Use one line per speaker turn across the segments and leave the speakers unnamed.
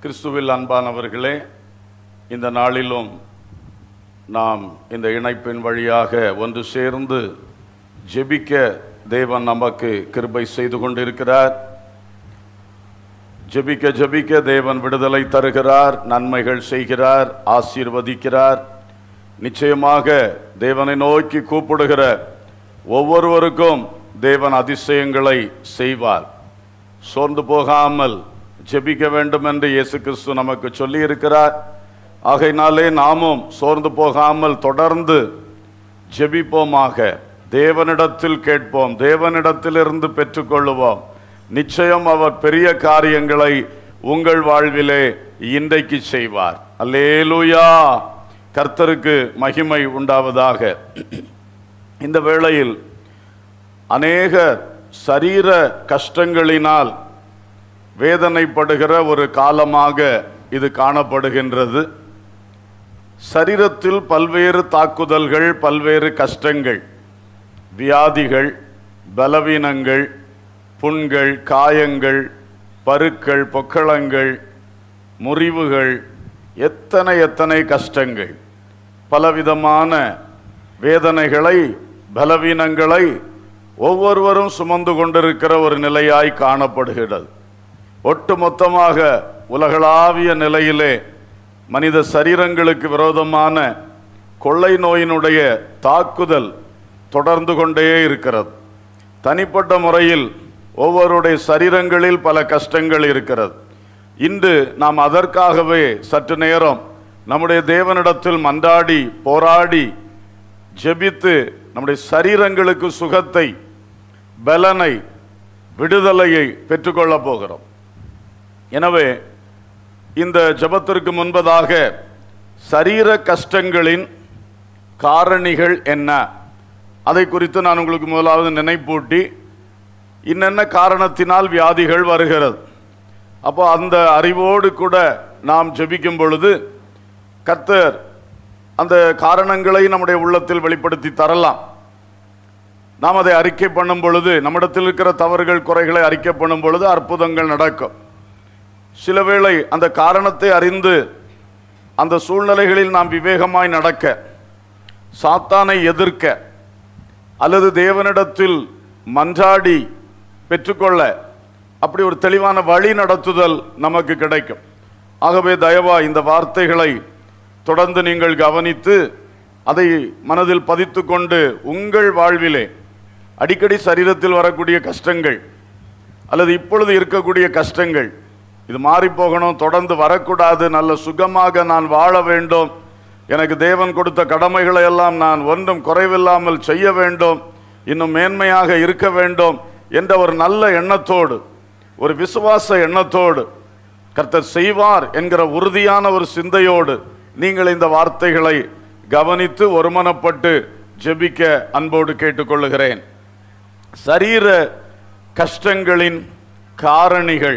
கிறிஸ்துவில் அன்பானவர்களே, இந்த நாளிலும் நாம் இந்த இணைப்பின் வழியாக ஒன்று சேர்ந்து ஜெபிக்க தேவன் நமக்கு கிருபை செய்து கொண்டிருக்கிறார். ஜெபிக்க ஜெபிக்க தேவன் விடுதலை தருகிறார், நன்மைகள் செய்கிறார், ஆசீர்வதிக்கிறார். நிச்சயமாக தேவனை நோக்கி கூப்பிடுகிற ஒவ்வொருவருக்கும் தேவன் அதிசயங்களை செய்வார். சோர்ந்து போகாமல் ஜெபிக்க வேண்டும் என்று இயேசு கிறிஸ்து நமக்கு சொல்லி இருக்கிறார். ஆகையினாலே நாமும் சோர்ந்து போகாமல் தொடர்ந்து ஜெபிப்போமாக. தேவனிடத்தில் கேட்போம், தேவனிடத்திலிருந்து பெற்றுக்கொள்ளுவோம். நிச்சயம் அவர் பெரிய காரியங்களை உங்கள் வாழ்விலே இன்றைக்கு செய்வார். அல்லேலூயா, கர்த்தருக்கு மகிமை உண்டாவதாக. இந்த வேளையில் அநேக சரீர கஷ்டங்களினால் வேதனைப்படுகிற ஒரு காலமாக இது காணப்படுகின்றது. சரீரத்தில் பல்வேறு தாக்குதல்கள், பல்வேறு கஷ்டங்கள், வியாதிகள், பலவீனங்கள், புண்கள், காயங்கள், பருக்கள், பொக்களங்கள், முறிவுகள், எத்தனை கஷ்டங்கள், பலவிதமான வேதனைகளை, பலவீனங்களை ஒவ்வொருவரும் சுமந்து கொண்டிருக்கிற ஒரு நிலையாய் காணப்படுகிறது. ஒட்டுமொத்தமாக உலகளாவிய நிலையிலே மனித சரீரங்களுக்கு விரோதமான கொள்ளை நோயினுடைய தாக்குதல் தொடர்ந்து கொண்டே இருக்கிறது. தனிப்பட்ட முறையில் ஒவ்வொருடைய சரீரங்களில் பல கஷ்டங்கள் இருக்கிறது. இன்று நாம் அதற்காகவே சற்று நேரம் நம்முடைய தேவனிடத்தில் மன்றாடி போராடி ஜெபித்து நம்முடைய சரீரங்களுக்கு சுகத்தை, பலனை, விடுதலையை பெற்றுக்கொள்ளப் போகிறோம். எனவே இந்த ஜெபத்திற்கு முன்பதாக சரீர கஷ்டங்களின் காரணிகள் என்ன, அதை குறித்து நான் உங்களுக்கு முதலாவது நினைப்பூட்டி, இன்னென்ன காரணத்தினால் வியாதிகள் வருகிறது. அப்போ அந்த அறிவோடு கூட நாம் ஜெபிக்கும் பொழுது கர்த்தர் அந்த காரணங்களை நம்முடைய உள்ளத்தில் வெளிப்படுத்தி தரலாம். நாம் அதை அறிக்கை பண்ணும் பொழுது, நம்மிடத்தில் இருக்கிற தவறுகள், குறைகளை அறிக்கை பண்ணும் பொழுது அற்புதங்கள் நடக்கும். சில வேளை அந்த காரணத்தை அறிந்து அந்த சூழ்நிலைகளில் நாம் விவேகமாய் நடக்க, சாத்தானை எதிர்க்க, அல்லது தேவனிடத்தில் மன்றாடி பெற்றுக்கொள்ள அப்படி ஒரு தெளிவான வழி நடத்துதல் நமக்கு கிடைக்கும். ஆகவே தயவா இந்த வார்த்தைகளை தொடர்ந்து நீங்கள் கவனித்து அதை மனதில் பதித்து கொண்டு உங்கள் வாழ்விலே அடிக்கடி சரீரத்தில் வரக்கூடிய கஷ்டங்கள் அல்லது இப்பொழுது இருக்கக்கூடிய கஷ்டங்கள், இது மாறி போகணும், தொடர்ந்து வரக்கூடாது, நல்ல சுகமாக நான் வாழ வேண்டும், எனக்கு தேவன் கொடுத்த கடமைகளை எல்லாம் நான் ஒன்றும் குறைவில்லாமல் செய்ய வேண்டும், இன்னும் மேன்மையாக இருக்க வேண்டும் என்ற ஒரு நல்ல எண்ணத்தோடு, ஒரு விசுவாச எண்ணத்தோடு, கர்த்தர் செய்வார் என்கிற உறுதியான ஒரு சிந்தையோடு நீங்கள் இந்த வார்த்தைகளை கவனித்து ஒருமனப்பட்டு ஜெபிக்க அன்போடு கேட்டுக்கொள்ளுகிறேன். சரீர கஷ்டங்களின் காரணிகள்.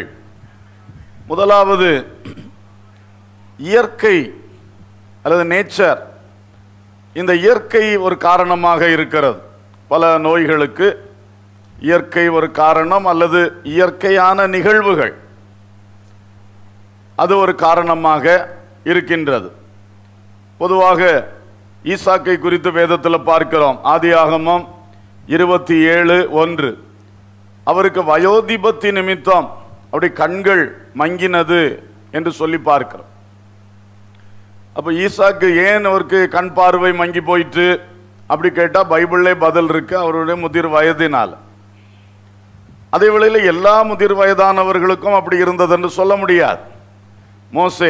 முதலாவது இயற்கை அல்லது நேச்சர். இந்த இயற்கை ஒரு காரணமாக இருக்கிறது. பல நோய்களுக்கு இயற்கை ஒரு காரணம், அல்லது இயற்கையான நிகழ்வுகள் அது ஒரு காரணமாக இருக்கின்றது. பொதுவாக ஈசாக்கை குறித்து வேதத்தில் பார்க்கிறோம். ஆதியாகமம் 27:1 அவருக்கு வயோதிபத்தி நிமித்தம் அப்படி கண்கள் மங்கினது என்று சொல்லி பார்க்கிறோம். அப்போ ஈசாக்கு ஏன் அவருக்கு கண் பார்வை மங்கி போயிட்டு அப்படி கேட்டால் பைபிள்லே பதில் இருக்கு, அவருடைய முதிர் வயதினால். அதே வேளையில் எல்லா முதிர் வயதானவர்களுக்கும் அப்படி இருந்தது என்று சொல்ல முடியாது. மோசே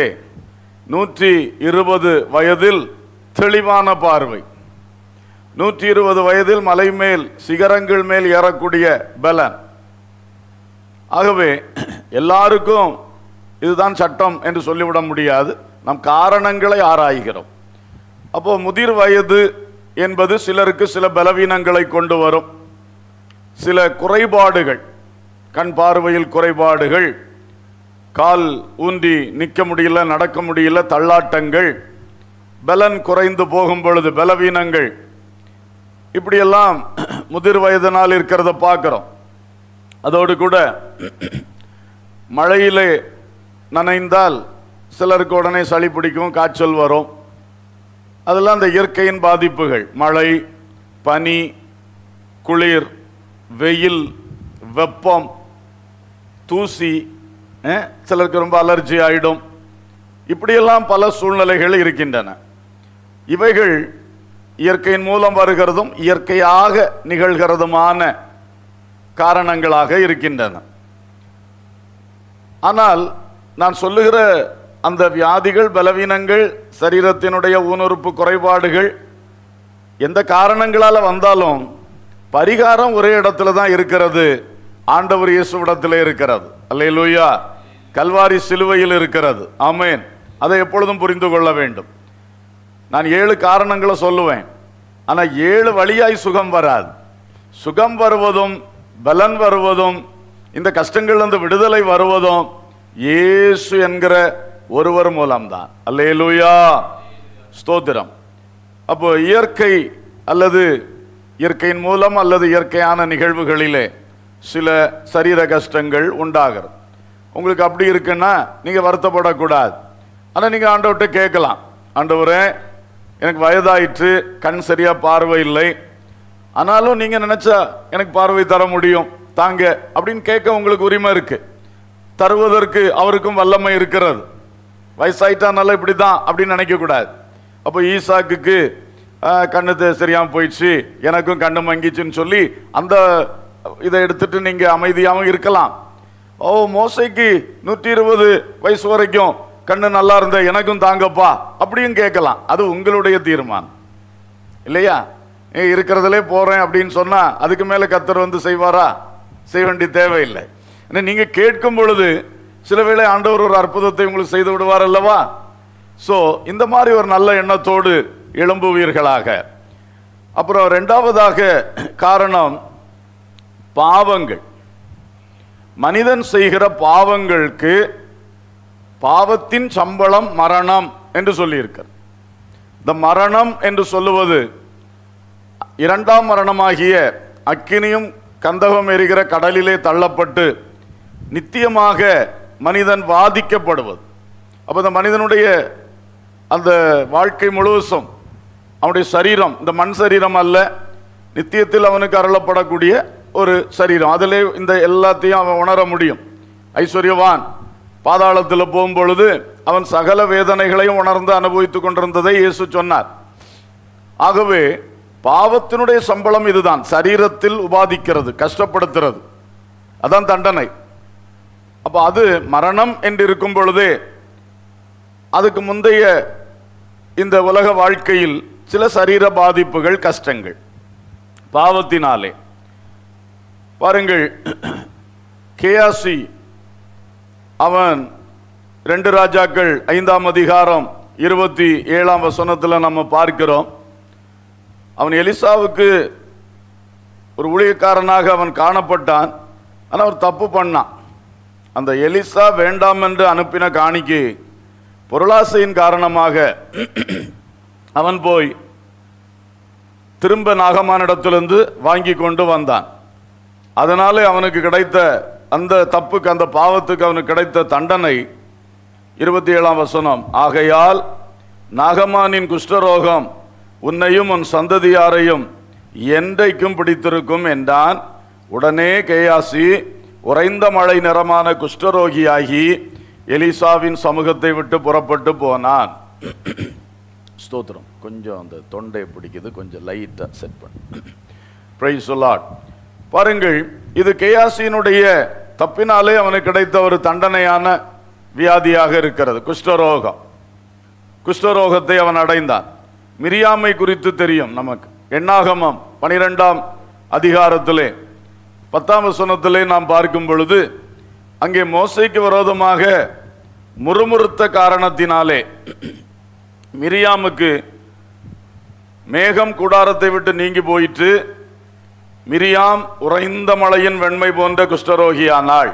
120 வயதில் தெளிவான பார்வை, 120 வயதில் மலை மேல் சிகரங்கள் மேல் ஏறக்கூடிய பலன். ஆகவே எல்லாருக்கும் இதுதான் சட்டம் என்று சொல்லிவிட முடியாது. நம் காரணங்களை ஆராய்கிறோம். அப்போ முதிர் வயது என்பது சிலருக்கு சில பலவீனங்களை கொண்டு வரும், சில குறைபாடுகள், கண் பார்வையில் குறைபாடுகள், கால் ஊன்றி நிற்க முடியல, நடக்க முடியல, தள்ளாட்டங்கள், பலன் குறைந்து போகும் பொழுது பலவீனங்கள், இப்படியெல்லாம் முதிர் வயதினால் இருக்கிறத பார்க்கிறோம். அதோடு கூட மழையிலே நனைந்தால் சிலருக்கு உடனே சளி பிடிக்கும், காய்ச்சல் வரும். அதெல்லாம் அந்த இயற்கையின் பாதிப்புகள். மழை, பனி, குளிர், வெயில், வெப்பம், தூசி, சிலருக்கு ரொம்ப அலர்ஜி ஆயிடும். இப்படியெல்லாம் பல சூழ்நிலைகள் இருக்கின்றன. இவைகள் இயற்கையின் மூலம் வருகிறதும் இயற்கையாக நிகழ்கிறதுமான காரணங்களாக இருக்கின்றன. ஆனால் நான் சொல்லுகிற அந்த வியாதிகள், பலவீனங்கள், சரீரத்தினுடைய ஊனுறுப்பு குறைபாடுகள் எந்த காரணங்களால வந்தாலும் பரிகாரம் ஒரே இடத்துல தான் இருக்கிறது. ஆண்டவர் இயேசுவிடத்திலே இருக்கிறது. அல்லேலூயா. கல்வாரி சிலுவையில் இருக்கிறது. ஆமென். அதை எப்பொழுதும் புரிந்து கொள்ள வேண்டும். நான் 7 காரணங்களை சொல்லுவேன், ஆனா 7 வழியாய் சுகம் வராது. சுகம் வருவதும் பலன் வருவதும் இந்த கஷ்டங்கள்ல விடுதலை வருவதும் இயேசு என்கிற ஒருவர் மூலம்தான். அல்லேலூயா, ஸ்தோத்திரம். அப்போ இயற்கை அல்லது இயற்கையின் மூலம் அல்லது இயற்கையான நிகழ்வுகளிலே சில சரீர கஷ்டங்கள் உண்டாகிறது. உங்களுக்கு அப்படி இருக்குன்னா நீங்க வருத்தப்படக்கூடாது. ஆனா நீங்க ஆண்டவர்கிட்ட கேட்கலாம், ஆண்டவரே எனக்கு வயதாயிற்று, கண் சரியா பார்வை இல்லை, ஆனாலும் நீங்க நினைச்சா எனக்கு பார்வை தர முடியும் தாங்க அப்படின்னு கேட்க உங்களுக்கு உரிமை இருக்கு. தருவதற்கு அவருக்கும் வல்லமை இருக்கிறது. வயசாயிட்டானால இப்படிதான் அப்படின்னு நினைக்க கூடாது. அப்போ ஈசாக்குக்கு கண்ணு சரியாம போயிடுச்சு, எனக்கும் கண்ணு மங்கிச்சுன்னு சொல்லி அந்த இதை எடுத்துட்டு நீங்க அமைதியாகவும் இருக்கலாம். ஓ, மோசைக்கு 120 வயசு வரைக்கும் கண்ணு நல்லா இருந்த, எனக்கும் தாங்கப்பா அப்படியும் கேட்கலாம். அது உங்களுடைய தீர்மானம் இல்லையா? இருக்கிறதுலே போறேன் அப்படின்னு சொன்னா அதுக்கு மேல கர்த்தர் வந்து செய்வாரா? செய்ய வேண்டிய தேவையில்லை. நீங்க கேட்கும் பொழுது சில வேளை ஆண்டவர் ஒரு அற்புதத்தை உங்களுக்கு செய்து விடுவார் அல்லவா? சோ இந்த மாதிரி ஒரு நல்ல எண்ணத்தோடு எழும்புவீர்களாக. அப்புறம் 2வதாக காரணம் பாவங்கள். மனிதன் செய்கிற பாவங்களுக்கு பாவத்தின் சம்பளம் மரணம் என்று சொல்லியிருக்கிறார். இந்த மரணம் என்று சொல்லுவது 2ஆம் மரணமாகிய அக்கினியும் கந்தகம் எரிகிற கடலிலே தள்ளப்பட்டு நித்தியமாக மனிதன் வாதிக்கப்படுவது. அப்போ இந்த மனிதனுடைய அந்த வாழ்க்கை முழுவதும் அவனுடைய சரீரம் இந்த மண் சரீரம் அல்ல, நித்தியத்தில் அவனுக்கு அருளப்படக்கூடிய ஒரு சரீரம். அதிலே இந்த எல்லாத்தையும் அவன் உணர முடியும். ஐஸ்வர்யவான் பாதாளத்தில் போகும்பொழுது அவன் சகல வேதனைகளையும் உணர்ந்து அனுபவித்துக் கொண்டிருந்ததை இயேசு சொன்னார். ஆகவே பாவத்தினுடைய சம்பளம் இதுதான், சரீரத்தில் உபாதிக்கிறது, கஷ்டப்படுத்துறது, அதான் தண்டனை. அப்ப அது மரணம் என்று இருக்கும் பொழுதே அதுக்கு முந்தைய இந்த உலக வாழ்க்கையில் சில சரீர பாதிப்புகள், கஷ்டங்கள் பாவத்தினாலே. பாருங்கள், கேயாசி அவன் 2 ராஜாக்கள் 5ஆம் அதிகாரம் 27ஆம் வசனத்தில் நம்ம பார்க்கிறோம். அவன் எலிசாவுக்கு ஒரு ஊழியக்காரனாக அவன் காணப்பட்டான். ஆனால் அவர் தப்பு பண்ணான். அந்த எலிசா வேண்டாம் என்று அனுப்பின காணிக்கை பொருளாசையின் காரணமாக அவன் போய் திரும்ப நாகமானிடத்திலிருந்து வாங்கி கொண்டு வந்தான். அதனாலே அவனுக்கு கிடைத்த அந்த தப்புக்கு, அந்த பாவத்துக்கு அவனுக்கு கிடைத்த தண்டனை 27ஆம் வசனம். ஆகையால் நாகமானின் குஷ்டரோகம் உன்னையும் உன் சந்ததியாரையும் என்றைக்கும் பிடித்திருக்கும் என்றான். உடனே கேயாசி உறைந்த மழை நிறமான குஷ்டரோகியாகி எலிசாவின் சமூகத்தை விட்டு புறப்பட்டு போனான். ஸ்தோத்திரம். கொஞ்சம் அந்த தொண்டை பிடிக்குது, கொஞ்சம் லைட்டா செட் பண்ணு. Praise the Lord. பாருங்கள், இது கேயாசியினுடைய தப்பினாலே அவனுக்கு கிடைத்த ஒரு தண்டனையான வியாதியாக இருக்கிறது, குஷ்டரோகம். குஷ்டரோகத்தை அவன் அடைந்தான். மிரியாமை குறித்து தெரியும் நமக்கு. எண்ணாகமம் 12ஆம் அதிகாரத்திலே 10ஆம் வசனத்திலே நாம் பார்க்கும் பொழுது அங்கே மோசேக்கு விரோதமாக முறுமுறுத்த காரணத்தினாலே மிரியாமுக்கு மேகம் கூடாரத்தை விட்டு நீங்கி போயிற்று. மிரியாம் உறைந்த மழையின் வெண்மை போன்ற குஷ்டரோகியானாள்.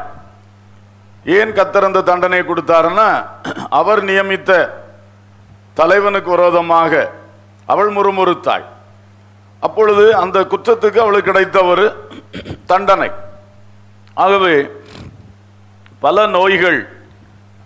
ஏன் கர்த்தர் அந்த தண்டனை கொடுத்தாருன்னா, அவர் நியமித்த தலைவனுக்கு விரோதமாக அவள் முறுமுறுத்தாள். அப்பொழுது அந்த குற்றத்துக்கு அவளுக்கு கிடைத்த ஒரு தண்டனை. ஆகவே பல நோய்கள்,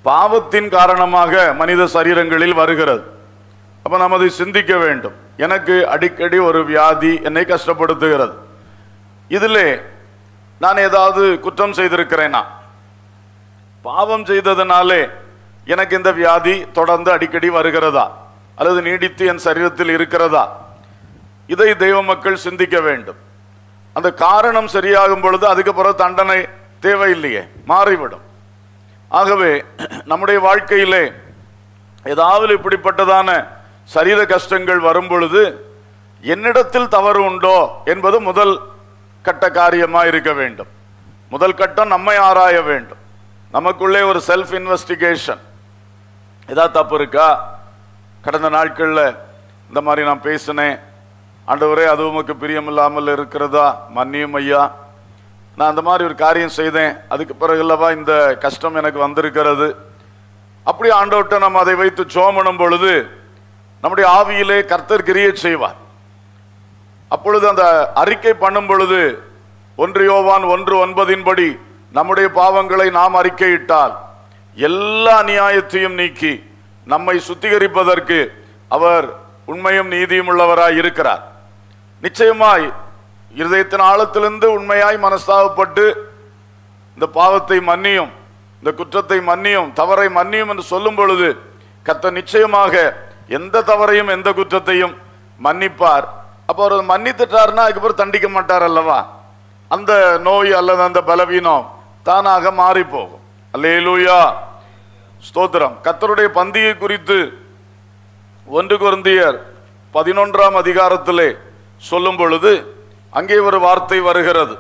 பாவத்தின் காரணமாக மனித சரீரங்களில் வருகிறது. அப்ப நாம் அதை சிந்திக்க வேண்டும். எனக்கு அடிக்கடி ஒரு வியாதி என்னை கஷ்டப்படுத்துகிறது. இதிலே நான் ஏதாவது குற்றம் செய்திருக்கிறேனா? பாவம் செய்ததனாலே எனக்கு இந்த வியாதி தொடர்ந்து அடிக்கடி வருகிறதா, அல்லது நீடித்து என் சரீரத்தில் இருக்கிறதா? இதை தெய்வ மக்கள் சிந்திக்க வேண்டும். அந்த காரணம் சரியாகும் பொழுது அதுக்கு பிறகு தண்டனை தேவையில்லையே, மாறிவிடும். ஆகவே நம்முடைய வாழ்க்கையிலே ஏதாவது இப்படிப்பட்டதான சரீர கஷ்டங்கள் வரும் பொழுது என்னிடத்தில் தவறு உண்டோ என்பது முதல் கட்ட காரியமாக இருக்க வேண்டும். முதல் கட்டம் நம்மை ஆராய வேண்டும். நமக்குள்ளே ஒரு செல்ஃப் இன்வெஸ்டிகேஷன். ஏதாவது தப்பு இருக்கா? கடந்த நாட்களில் இந்த மாதிரி நான் பேசினேன், ஆண்டவரே அது உமக்கு பிரியமில்லாமல் இருக்கிறதா, மன்னியும் ஐயா. நான் அந்த மாதிரி ஒரு காரியம் செய்தேன், அதுக்கு பிறகு இல்லவா இந்த கஷ்டம் எனக்கு வந்திருக்கிறது. அப்படி ஆண்டவர்கிட்ட நம்ம அதை வைத்து ஜெபம் பண்ணும் பொழுது நம்முடைய ஆவியிலே கர்த்தர் கிரியை செய்வார். அப்பொழுது அந்த அறிக்கை பண்ணும் பொழுது 1 யோவான் 1:9 நம்முடைய பாவங்களை நாம் அறிக்கையிட்டால் எல்லா அநியாயத்தையும் நீக்கி நம்மை சுத்திகரிப்பதற்கு அவர் உண்மையும் நீதியும் உள்ளவராய் இருக்கிறார். நிச்சயமாய் இருதயத்தின் ஆழத்திலிருந்து உண்மையாய் மனஸ்தாபப்பட்டு இந்த பாவத்தை மன்னியும், இந்த குற்றத்தை மன்னியும், தவறை மன்னியும் என்று சொல்லும் பொழுது கர்த்தர் நிச்சயமாக எந்த தவறையும் எந்த குற்றத்தையும் மன்னிப்பார். அப்போ அவர் மன்னித்துட்டார்னா அதுக்கப்புறம் தண்டிக்க மாட்டார் அல்லவா? அந்த நோய் அல்லது அந்த பலவீனம் தானாக மாறி போகும். அல்லேலூயா, ஸ்தோத்திரம். கர்த்தருடைய பந்தியை குறித்து 1 கொரிந்தியர் 11ஆம் அதிகாரத்திலே சொல்லும் பொழுது அங்கே ஒரு வார்த்தை வருகிறது.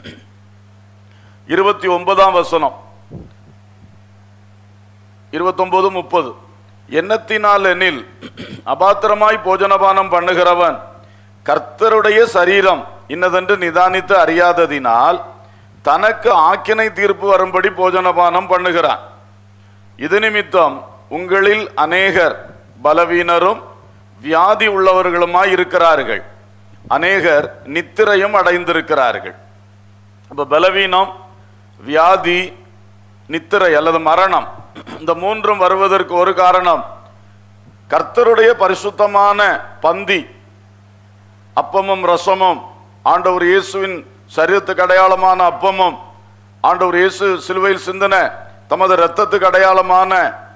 29ஆம் வசனம், 29-30. எண்ணத்தினால் எனில் அபாத்திரமாய் போஜனபானம் பண்ணுகிறவன் கர்த்தருடைய சரீரம் இன்னதென்று நிதானித்து அறியாததினால் தனக்கு ஆக்கினை தீர்ப்பு வரும்படி போஜனபானம் பண்ணுகிறான். இது நிமித்தம் உங்களில் அநேகர் பலவீனரும் வியாதி உள்ளவர்களுமாய் இருக்கிறார்கள், அநேகர் நித்திரையும் அடைந்திருக்கிறார்கள். அப்ப பலவீனம், வியாதி, நித்திரை அல்லது மரணம், இந்த மூன்றும் வருவதற்கு ஒரு காரணம் கர்த்தருடைய பரிசுத்தமான பந்தி, அப்பமும் ரசமும், ஆண்டவர் இயேசுவின் சரீரத்துக்கு அடையாளமான அப்பமும், ஆண்டவர் இயேசு சிலுவையில் சிந்தின தமது இரத்தத்துக்கு அடையாளமான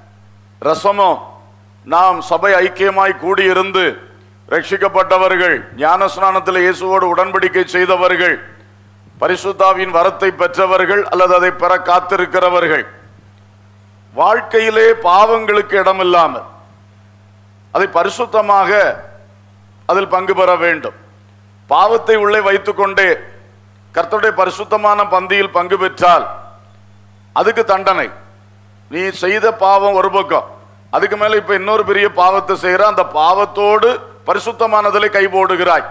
ரசமும், நாம் சபை ஐக்கியமாய் கூடியிருந்து ரட்சிக்கப்பட்டவர்கள், ஞானஸ்நானத்தில் இயேசுவோடு உடன்படிக்கை செய்தவர்கள், பரிசுத்தாவின் வரத்தை பெற்றவர்கள் அல்லது அதை பெற காத்திருக்கிறவர்கள், வாழ்க்கையிலே பாவங்களுக்கு இடமில்லாமல் அதை பரிசுத்தமாக அதில் பங்கு பெற வேண்டும். பாவத்தை உள்ளே வைத்துக்கொண்டே கர்த்தருடைய பரிசுத்தமான பந்தியில் பங்கு பெற்றால் அதுக்கு தண்டனை. நீ செய்த பாவம் ஒரு பக்கம், அதுக்கு மேல இப்ப இன்னொரு பெரிய பாவத்தை செய்யற, அந்த பாவத்தோடு பரிசுத்தமானதிலே கை போடுகிறாய்.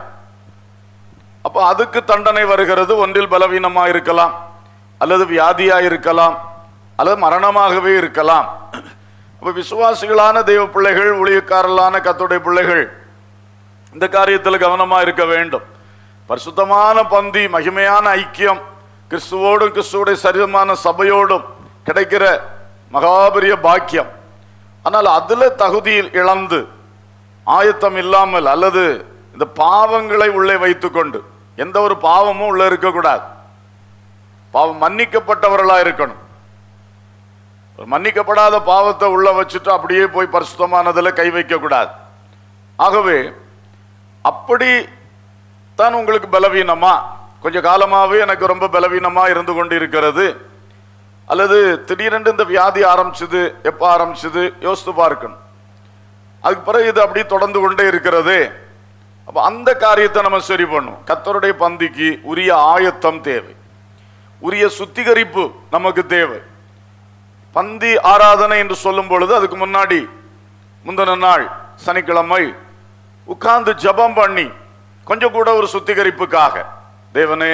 அப்ப அதுக்கு தண்டனை வருகிறது. ஒன்றில் பலவீனமா இருக்கலாம், அல்லது வியாதியா இருக்கலாம், அல்லது மரணமாகவே இருக்கலாம். அப்ப விசுவாசிகளான தெய்வ பிள்ளைகள், ஊழியக்காரர்களான கர்த்தருடைய பிள்ளைகள் இந்த காரியத்தில் கவனமா இருக்க வேண்டும். பரிசுத்தமான பந்தி, மகிமையான ஐக்கியம், கிறிஸ்துவோடும் கிறிஸ்துவோடைய சரீரமான சபையோடும் கிடைக்கிற மகாபெரிய பாக்கியம். ஆனால் அதுல தகுதியில் இழந்து ஆயத்தம் இல்லாமல் அல்லது இந்த பாவங்களை உள்ளே வைத்துக்கொண்டு, எந்த ஒரு பாவமும் உள்ள இருக்கக்கூடாது. பாவம் மன்னிக்கப்பட்டவர்களா இருக்கணும். மன்னிக்கப்படாத பாவத்தை உள்ள வச்சுட்டு அப்படியே போய் பரிசுத்தமானதுல கை வைக்க கூடாது. ஆகவே அப்படி தான் உங்களுக்கு பலவீனமா, கொஞ்ச காலமாகவே எனக்கு ரொம்ப பலவீனமா இருந்து கொண்டு இருக்கிறது, அல்லது திடீரென்று இந்த வியாதி ஆரம்பிச்சது, எப்ப ஆரம்பிச்சது யோசித்து பார்க்கணும். அதுக்கு பிறகு இது அப்படி தொடர்ந்து கொண்டே இருக்கிறது. அப்ப அந்த காரியத்தை நம்ம சரி பண்ணும். கர்த்தருடைய பந்திக்கு உரிய ஆயத்தம் தேவை, உரிய சுத்திகரிப்பு நமக்கு தேவை. பந்தி ஆராதனை என்று சொல்லும் பொழுது அதுக்கு முன்னாடி முந்தின நாள் சனிக்கிழமை உட்கார்ந்து ஜபம் பண்ணி கொஞ்சம் கூட ஒரு சுத்திகரிப்புக்காக, தேவனே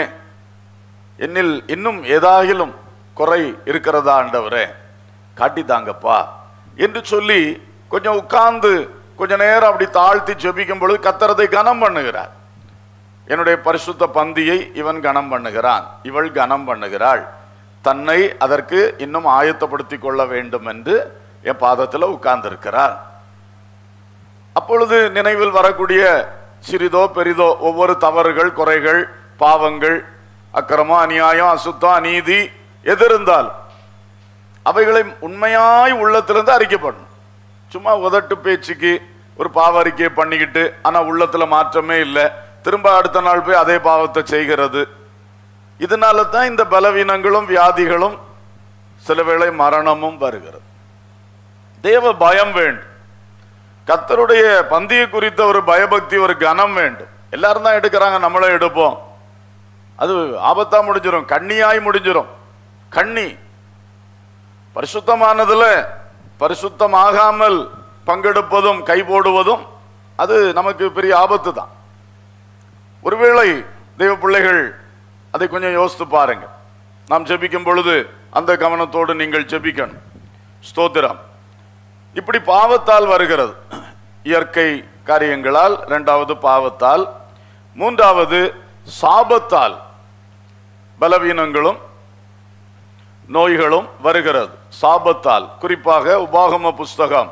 என்னில் இன்னும் ஏதாகிலும் குறை இருக்கிறதா ஆண்டவரே காட்டித்தாங்கப்பா என்று சொல்லி கொஞ்சம் உட்கார்ந்து கொஞ்ச நேரம் அப்படி தாழ்த்தி ஜெபிக்கும் பொழுது கர்த்தரை கனம் பண்ணுகிறார். என்னுடைய பரிசுத்த பந்தியை இவன் கனம் பண்ணுகிறான், இவள் கனம் பண்ணுகிறாள் தன்னை அதற்கு இன்னும் ஆயத்தப்படுத்தி கொள்ள வேண்டும் என்று என் பாதத்தில் உட்கார்ந்திருக்கிறார். அப்பொழுது நினைவில் வரக்கூடிய சிறிதோ பெரிதோ ஒவ்வொரு தவறுகள், குறைகள், பாவங்கள், அக்கிரமம், அநியாயம், அசுத்தம், அநீதி எது இருந்தால் அவைகளை உண்மையாய் உள்ளத்திலிருந்து அறிக்கப்படணும். சும்மா உதட்டு பேச்சுக்கு ஒரு பாவ அறிக்கையை பண்ணிக்கிட்டு ஆனா உள்ளத்துல மாற்றமே இல்லை, திரும்ப அடுத்த நாள் போய் அதே பாவத்தை செய்கிறது. இதனால தான் இந்த பலவீனங்களும் வியாதிகளும் சில வேளை மரணமும் வருகிறது. தேவ பயம் வேண்டும். கர்த்தருடைய பந்தியை குறித்த ஒரு பயபக்தி, ஒரு கனம் வேண்டும். எல்லாரும் தான் எடுக்கிறாங்க, நம்மளே எடுப்போம். அது ஆபத்தா முடிஞ்சிடும், கண்ணியாய் முடிஞ்சிடும். கண்ணி பரிசுத்தமானதுல பரிசுத்தமாகாமல் பங்கெடுப்பதும் கை போடுவதும் அது நமக்கு பெரிய ஆபத்து தான். ஒருவேளை தெய்வ பிள்ளைகள் அதை கொஞ்சம் யோசித்து பாருங்க. நாம் ஜெபிக்கும் பொழுது அந்த கவனத்தோடு நீங்கள் ஜெபிக்கணும். ஸ்தோத்திரம். இப்படி பாவத்தால் வருகிறது, இயற்கை காரியங்களால், இரண்டாவது பாவத்தால், மூன்றாவது சாபத்தால் பலவீனங்களும் நோய்களும் வருகிறது. சாபத்தால் குறிப்பாக உபாகம புஸ்தகம்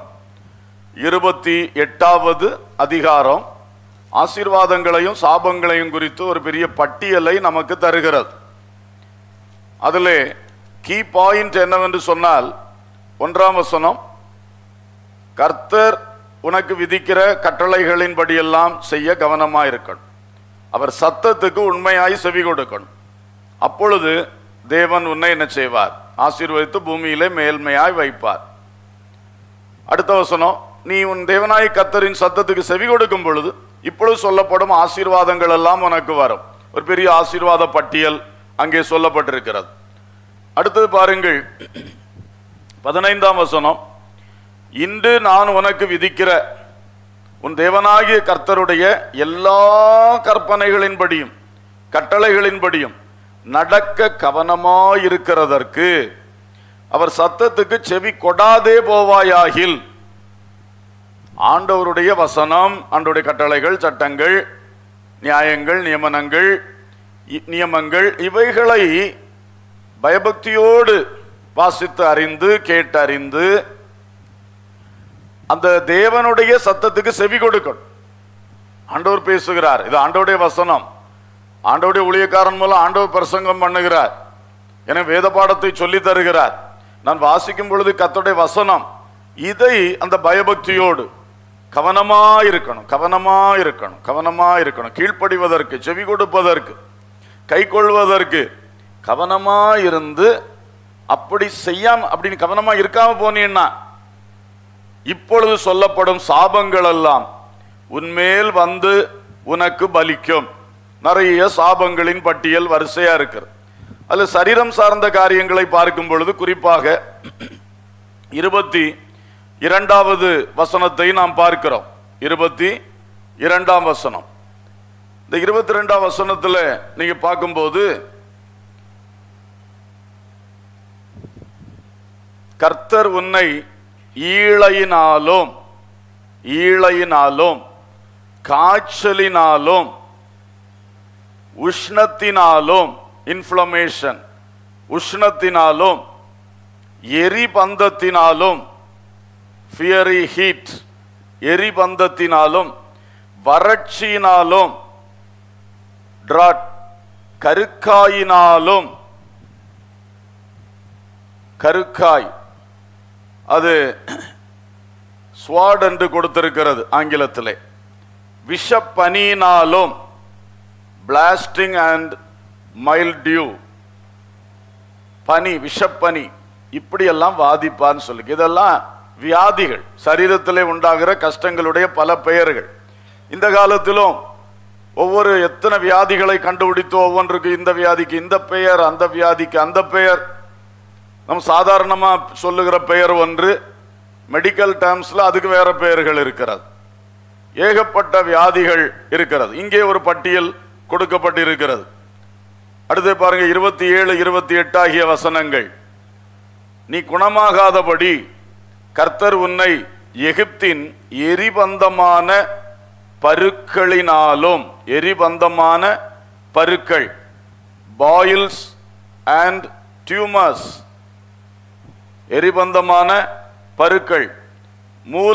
28வது அதிகாரம் ஆசீர்வாதங்களையும் சாபங்களையும் குறித்து ஒரு பெரிய பட்டியலை நமக்கு தருகிறது. அதிலே கீ பாயிண்ட் என்னவென்று சொன்னால், 1ஆம் வசனம், கர்த்தர் உனக்கு விதிக்கிற கட்டளைகளின்படியெல்லாம் செய்ய கவனமாயிருக்கணும். அவர் சத்தத்துக்கு உண்மையாய் செவி கொடுக்கணும். அப்பொழுது தேவன் உன்னை என்ன செய்வார்? ஆசீர்வதித்து பூமியிலே மேல்மையாய் வைப்பார். அடுத்த வசனம், நீ உன் தேவனாய் கர்த்தரின் சத்தத்துக்கு செவி கொடுக்கும் பொழுது இப்பொழுது சொல்லப்படும் ஆசீர்வாதங்கள் எல்லாம் உனக்கு வரும். ஒரு பெரிய ஆசீர்வாத பட்டியல் அங்கே சொல்லப்பட்டிருக்கிறது. அடுத்தது பாருங்கள், 15ஆம் வசனம், இன்று நான் உனக்கு விதிக்கிற உன் தேவனாகிய கர்த்தருடைய எல்லா கற்பனைகளின்படியும் கட்டளைகளின்படியும் நடக்க கவனமாயிருக்கிறதற்கு அவர் சத்தத்துக்கு செவி கொடாதே போவாயாகில். ஆண்டவருடைய வசனம், ஆண்டவருடைய கட்டளைகள், சட்டங்கள், நியாயங்கள், நியமங்கள் இவைகளை பயபக்தியோடு வாசித்து அறிந்து கேட்டறிந்து அந்த தேவனுடைய சத்தத்துக்கு செவி கொடுக்கணும். ஆண்டவர் பேசுகிறார், இது ஆண்டவருடைய வசனம். ஆண்டவருடைய ஊழியக்காரன் மூலம் ஆண்டவர் பிரசங்கம் பண்ணுகிறார், என வேத பாடத்தை சொல்லி தருகிறார். நான் வாசிக்கும் பொழுது கர்த்தருடைய வசனம், இதை அந்த பயபக்தியோடு கவனமாயிருக்கணும், கீழ்ப்படிவதற்கு, செவி கொடுப்பதற்கு, கை கொள்வதற்கு கவனமாயிருந்து, அப்படி செய்யாம, அப்படின்னு கவனமா இருக்காம போனீங்கன்னா இப்பொழுது சொல்லப்படும் சாபங்கள் எல்லாம் உன்மேல் வந்து உனக்கு பலிக்கும். நிறைய சாபங்களின் பட்டியல் வரிசையா இருக்கிறது. அதுல சரீரம் சார்ந்த காரியங்களை பார்க்கும் பொழுது குறிப்பாக 22வது வசனத்தை நாம் பார்க்கிறோம். 22ஆம் வசனம். இந்த 22ஆம் வசனத்துல நீங்க பார்க்கும்போது, கர்த்தர் உன்னை ஈழையினாலும் காய்ச்சலினாலும் உஷ்ணத்தினாலும், இன்ஃப்ளமேஷன், உஷ்ணத்தினாலும், எரிபந்தத்தினாலும், ஃபியரி ஹீட், எரிபந்தத்தினாலும், வறட்சியினாலும், டிராட், கருக்காயினாலும், கருக்காய் அது ஸ்வாட் என்று கொடுத்திருக்கிறது ஆங்கிலத்திலே, விஷப்பனியினாலும், பிளாஸ்டிங் அண்ட் மைல்டியூ, பனி, விஷப்பனி, இப்படியெல்லாம் வாதிப்பான்னு சொல்லு. இதெல்லாம் வியாதிகள், சரீரத்திலே உண்டாகிற கஷ்டங்களுடைய பல பெயர்கள். இந்த காலத்திலும் ஒவ்வொரு எத்தனை வியாதிகளை கண்டுபிடித்து ஒவ்வொன்றுக்கு இந்த வியாதிக்கு இந்த பெயர், அந்த வியாதிக்கு அந்த பெயர். நம்ம சாதாரணமா சொல்லுகிற பெயர் ஒன்று, மெடிக்கல் டேர்ம்ஸ்ல அதுக்கு வேற பெயர்கள் இருக்கிறது. ஏகப்பட்ட வியாதிகள் இருக்கிறது. இங்கே ஒரு பட்டியல் கொடுக்கப்பட்டிருக்கிறது. அடுத்து பாருங்க, 27, 28 ஆகிய வசனங்கள். நீ குணமாகாதபடி கர்த்தர் உன்னை எகிப்தின் எரிபந்தமான பருக்களினாலும், எரிபந்தமான பருக்கள், பாயில்ஸ் அண்ட் டியூமர்ஸ், எரிபந்தமான பருக்கள், மூல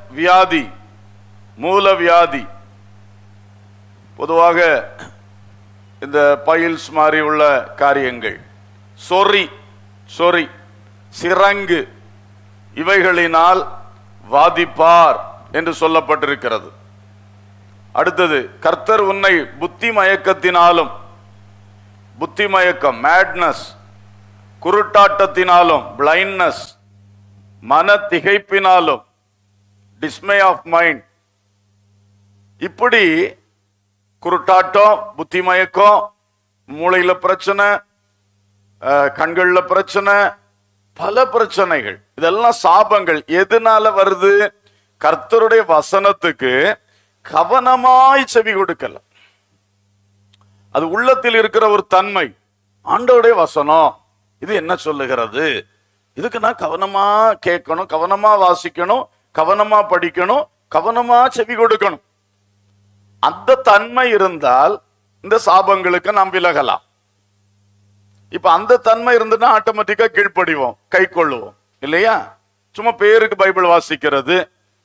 வியாதி, பொதுவாக இந்த பைல்ஸ் மாதிரி உள்ள காரியங்கள், சொறி, சிரங்கு, இவைகளினால் வாதிப்பார் என்று சொல்லப்பட்டிருக்கிறது. அடுத்தது, கர்த்தர் உன்னை புத்தி மயக்கம் மேட்னஸ், குருட்டாட்டத்தினாலும் பிளைண்ட்னஸ், மன திகைப்பினாலும் டிஸ்மே ஆஃப் மைண்ட், இப்படி குருட்டாட்டம், புத்தி மயக்கம், மூளையில பிரச்சனை, கண்கள்ல பிரச்சனை, பல பிரச்சனைகள், இதெல்லாம் சாபங்கள். எதனால வருது? கர்த்தருடைய வசனத்துக்கு கவனமாய் செவி கொடுக்கல. அது உள்ளத்தில் இருக்கிற ஒரு தன்மை. ஆண்டவருடைய வசனம் இது என்ன சொல்லுகிறது, இதுக்கு நான் கவனமா கேட்கணும், கவனமா வாசிக்கணும், கவனமா படிக்கணும், கவனமா செவி கொடுக்கணும். அந்த தன்மை இருந்தால் இந்த சாபங்களுக்கு நாம் விலகலாம். இப்ப அந்த தன்மை இருந்துன்னா ஆட்டோமேட்டிக்கா கீழ்ப்படிவோம், கை கொள்ளுவோம் இல்லையா? சும்மா பேருக்கு பைபிள் வாசிக்கிறது,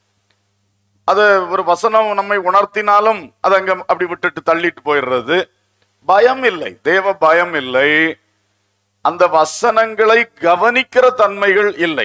அது ஒரு வசனம் நம்மை உணர்த்தினாலும் அது அங்க அப்படி விட்டுட்டு தள்ளிட்டு போயிடுறது. பயம் இல்லை, தேவ பயம் இல்லை, அந்த வசனங்களை கவனிக்கிற தன்மைகள் இல்லை.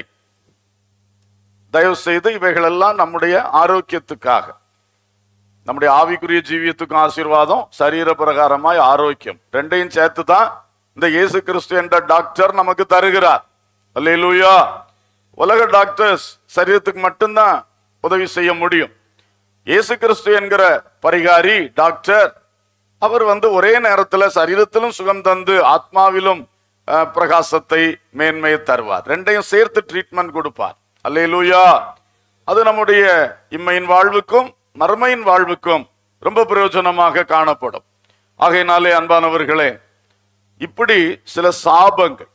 தயவு செய்து இவைகளெல்லாம் நம்முடைய ஆரோக்கியத்துக்காக, நம்முடைய ஆவிக்குரிய ஜீவியத்துக்கும் ஆசீர்வாதம், சரீர பிரகாரமாய் ஆரோக்கியம், ரெண்டையும் சேர்த்து தான் இந்த இயேசு கிறிஸ்து என்ற டாக்டர் நமக்கு தருகிறார். அல்லேலூயா. உலக டாக்டர்ஸ் சரீரத்துக்கு மட்டும்தான் உதவி செய்ய முடியும். இயேசு கிறிஸ்து என்கிற பரிகாரி டாக்டர், அவர் ஒரே நேரத்தில் சரீரத்திலும் சுகம் தந்து ஆத்மாவிலும் பிரகாசத்தை, மேன்மையை தருவார். ரெண்டையும் சேர்த்து ட்ரீட்மெண்ட் கொடுப்பார். அல்லேலூயா. அது நம்முடைய இம்மையின் வாழ்வுக்கும் மறுமையின் வாழ்வுக்கும் ரொம்ப பிரயோஜனமாக காணப்படும். ஆகையினாலே அன்பானவர்களே, இப்படி சில சாபங்கள்,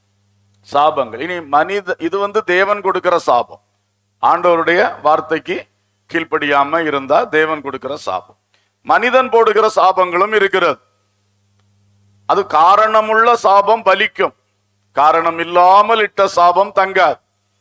இனி இது தேவன் கொடுக்கிற சாபம். ஆண்டவருடைய வார்த்தைக்கு கீழ்ப்படியாம இருந்தா தேவன் கொடுக்கிற சாபம். மனிதன் போடுகிற சாபங்களும் இருக்கிறது. அது காரணமுள்ள சாபம் பலிக்கும், காரணம் இல்லாமல் இட்ட சாபம் தங்காது.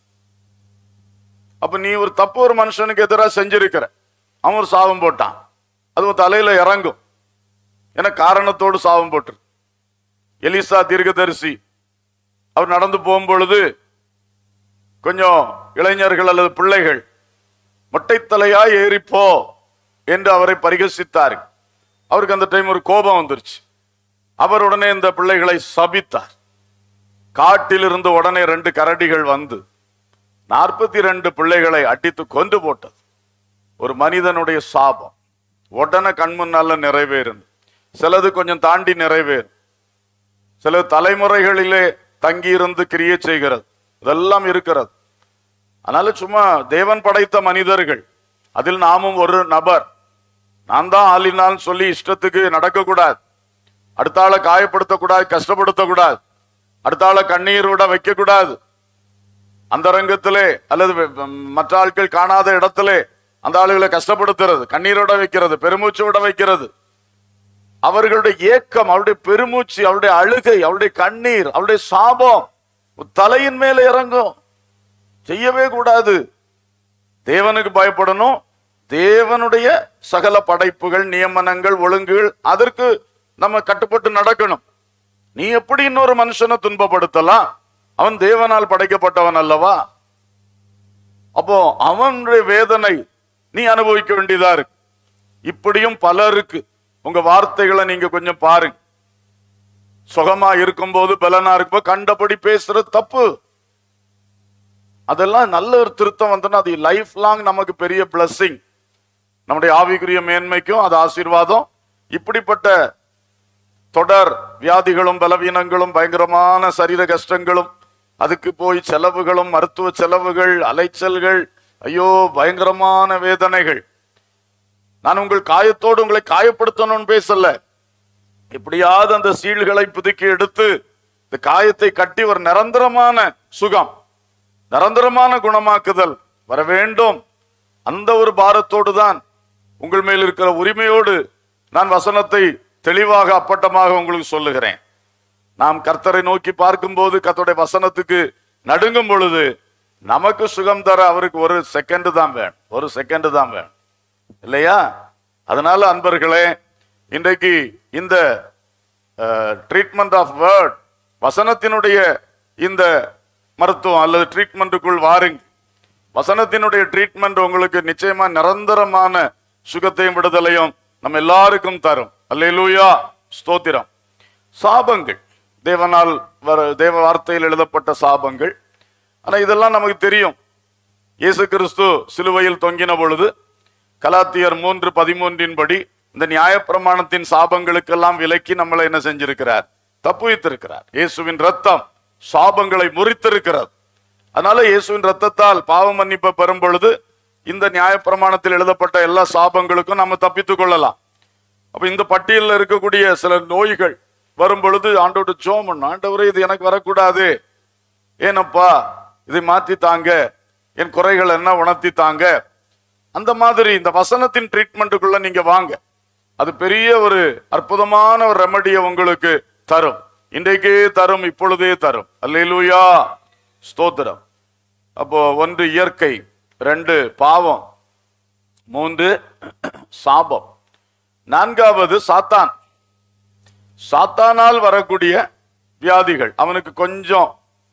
அப்ப நீ ஒரு தப்பு ஒரு மனுஷனுக்கு எதிராக செஞ்சிருக்கிற, அவன் ஒரு சாபம் போட்டான், அது தலையில இறங்கும், என காரணத்தோடு சாபம் போட்டு. எலிசா தீர்க்கதரிசி, அவர் நடந்து போகும் பொழுது கொஞ்சம் இளைஞர்கள் அல்லது பிள்ளைகள் மொட்டைத்தலையா ஏறிப்போ என்று அவரை பரிகசித்தார். அவருக்கு அந்த டைம் ஒரு கோபம் வந்துருச்சு. அவர் உடனே இந்த பிள்ளைகளை சபித்தார். காட்டிலிருந்து உடனே 2 கரடிகள் வந்து 42 பிள்ளைகளை அடித்து கொண்டு போட்டது. ஒரு மனிதனுடைய சாபம் உடனே கண்முன்னால நிறைவேறும். சிலது கொஞ்சம் தாண்டி நிறைவேறும், சில தலைமுறைகளிலே தங்கி இருந்து கிரியை செய்கிறது, இதெல்லாம் இருக்கிறது. அதனால சும்மா தேவன் படைத்த மனிதர்கள், அதில் நாமும் ஒரு நபர். நான் தான் ஆளினாலும் சொல்லி இஷ்டத்துக்கு நடக்கக்கூடாது, அடுத்த ஆளை காயப்படுத்தக்கூடாது, கஷ்டப்படுத்தக்கூடாது, அடுத்த ஆளை கண்ணீர் விட வைக்கக்கூடாது. அந்த ரங்கத்திலே அல்லது மற்ற ஆட்கள் காணாத இடத்திலே அந்த ஆளுகளை கஷ்டப்படுத்துறது, கண்ணீரோட வைக்கிறது, பெருமூச்சு விட வைக்கிறது. அவர்களுடைய ஏக்கம், அவருடைய பெருமூச்சு, அவருடைய அழுகை, அவருடைய கண்ணீர், அவருடைய சாபம் தலையின் மேல இறங்கும். செய்யவே கூடாது. தேவனுக்கு பயப்படணும். தேவனுடைய சகல படைப்புகள், நியமனங்கள், ஒழுங்குகள், அதற்கு நம்ம கட்டுப்பட்டு நடக்கணும். நீ எப்படி இன்னொரு மனுஷனை துன்பப்படுத்தலாம்? அவன் தேவனால் படைக்கப்பட்டவன் அல்லவா? அப்போ அவனுடைய வேதனை நீ அனுபவிக்க வேண்டியதா இருக்கு. இப்படியும் பலருக்கு. உங்க வார்த்தைகளை நீங்க கொஞ்சம் பாருங்க. சுகமா இருக்கும்போது, பலனா இருக்கும்போது கண்டபடி பேசுறது தப்பு. அதெல்லாம் நல்ல ஒரு திருத்தம் வந்தோன்னா அது லைஃப் லாங் நமக்கு பெரிய பிளஸிங், நம்முடைய ஆவிக்குரிய மேன்மைக்கும் அது ஆசீர்வாதம். இப்படிப்பட்ட தொடர் வியாதிகளும் பலவீனங்களும் பயங்கரமான சரீர கஷ்டங்களும், அதுக்கு போய் செலவுகளும், மருத்துவ செலவுகள், அலைச்சல்கள், ஐயோ பயங்கரமான வேதனைகள். நான் உங்கள் காயத்தோடு உங்களை காயப்படுத்தணும்னு பேசல. எப்படியாவது அந்த சீல்களை புதுக்கி எடுத்து இந்த காயத்தை கட்டி ஒரு நிரந்தரமான சுகம், நிரந்தரமான குணமாக்குதல் வர வேண்டும். அந்த ஒரு பாரத்தோடு தான், உங்கள் மேல் இருக்கிற உரிமையோடு நான் வசனத்தை தெளிவாக அப்பட்டமாக உங்களுக்கு சொல்லுகிறேன். நாம் கர்த்தரை நோக்கி பார்க்கும் போது, கர்த்தருடைய வசனத்துக்கு நடுங்கும் பொழுது நமக்கு சுகம் தர அவருக்கு ஒரு செகண்ட் தான் வேணும், ஒரு செகண்ட் தான் வேணும் இல்லையா? அதனால அன்பர்களே, இன்றைக்கு இந்த ட்ரீட்மெண்ட் ஆஃப் வேர்ட், வசனத்தினுடைய இந்த மருத்துவம் அல்லது ட்ரீட்மெண்ட்டுக்குள் வாருங்க. வசனத்தினுடைய ட்ரீட்மெண்ட் உங்களுக்கு நிச்சயமா நிரந்தரமான சுகத்தையும் விடுதலையும் நம்ம எல்லாருக்கும் தரும். அல்லேலூயா, ஸ்தோத்திரம். சாபங்கள், தேவனால் தேவ வார்த்தையில் எழுதப்பட்ட சாபங்கள். ஆனா இதெல்லாம் நமக்கு தெரியும். இயேசு கிறிஸ்து சிலுவையில் தொங்கின பொழுது கலாத்தியர் 3:13 படி இந்த நியாயப்பிரமாணத்தின் சாபங்களுக்கெல்லாம் விலக்கி நம்மளை என்ன செஞ்சிருக்கிறார்? தப்புவித்திருக்கிறார். இயேசுவின் ரத்தம் சாபங்களை முறித்திருக்கிறது. அதனால இயேசுவின் ரத்தத்தால் பாவ மன்னிப்பை பெறும் பொழுது இந்த நியாயப்பிரமாணத்தில் எழுதப்பட்ட எல்லா சாபங்களுக்கும் நம்ம தப்பித்துக் கொள்ளலாம். அப்ப இந்த பட்டியலில் இருக்கக்கூடிய சில நோய்கள் வரும் பொழுது ஆண்டவர்கிட்ட ஜெபம் பண்ணணும். ஆண்டவரே, இது எனக்கு வரக்கூடாது, ஏனப்பா இதை மாற்றி தாங்க, என் குறைகள் என்ன உணர்த்தி தாங்க. அந்த மாதிரி இந்த வசனத்தின் ட்ரீட்மெண்ட்டுக்குள்ள நீங்க வாங்க. அது பெரிய ஒரு அற்புதமான ஒரு ரெமடியை உங்களுக்கு தரும். இன்றைக்கே தரும், இப்பொழுதே தரும். அல்லேலூயா, ஸ்தோத்திரம். அப்போ 1 இயற்கை, 2 பாவம், 3 சாபம், 4வது சாத்தான். சாத்தானால் வரக்கூடிய வியாதிகள். அவனுக்கு கொஞ்சம்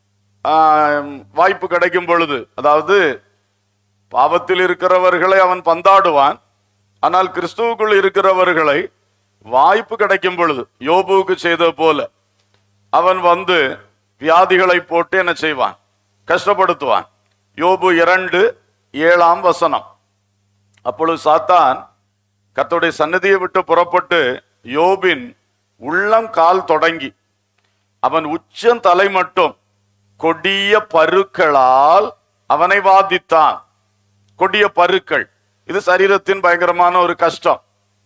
வாய்ப்பு கிடைக்கும் பொழுது, அதாவது பாவத்தில் இருக்கிறவர்களை அவன் பந்தாடுவான், ஆனால் கிறிஸ்துவுக்குள் இருக்கிறவர்களை வாய்ப்பு கிடைக்கும் பொழுது யோபுவுக்கு செய்த போல அவன் வந்து வியாதிகளை போட்டு என்ன செய்வான்? கஷ்டப்படுத்துவான். யோபு 2:7 அப்பொழுது சாத்தான் கர்த்தருடைய சந்நிதியை விட்டு புறப்பட்டு யோபின் உள்ளம் கால் தொடங்கி அவன் உச்சம் தலை மட்டும் கொடிய பருக்களால் அவனை வாதித்தான். கொடிய பருக்கள், இது சரீரத்தின் பயங்கரமான ஒரு கஷ்டம்.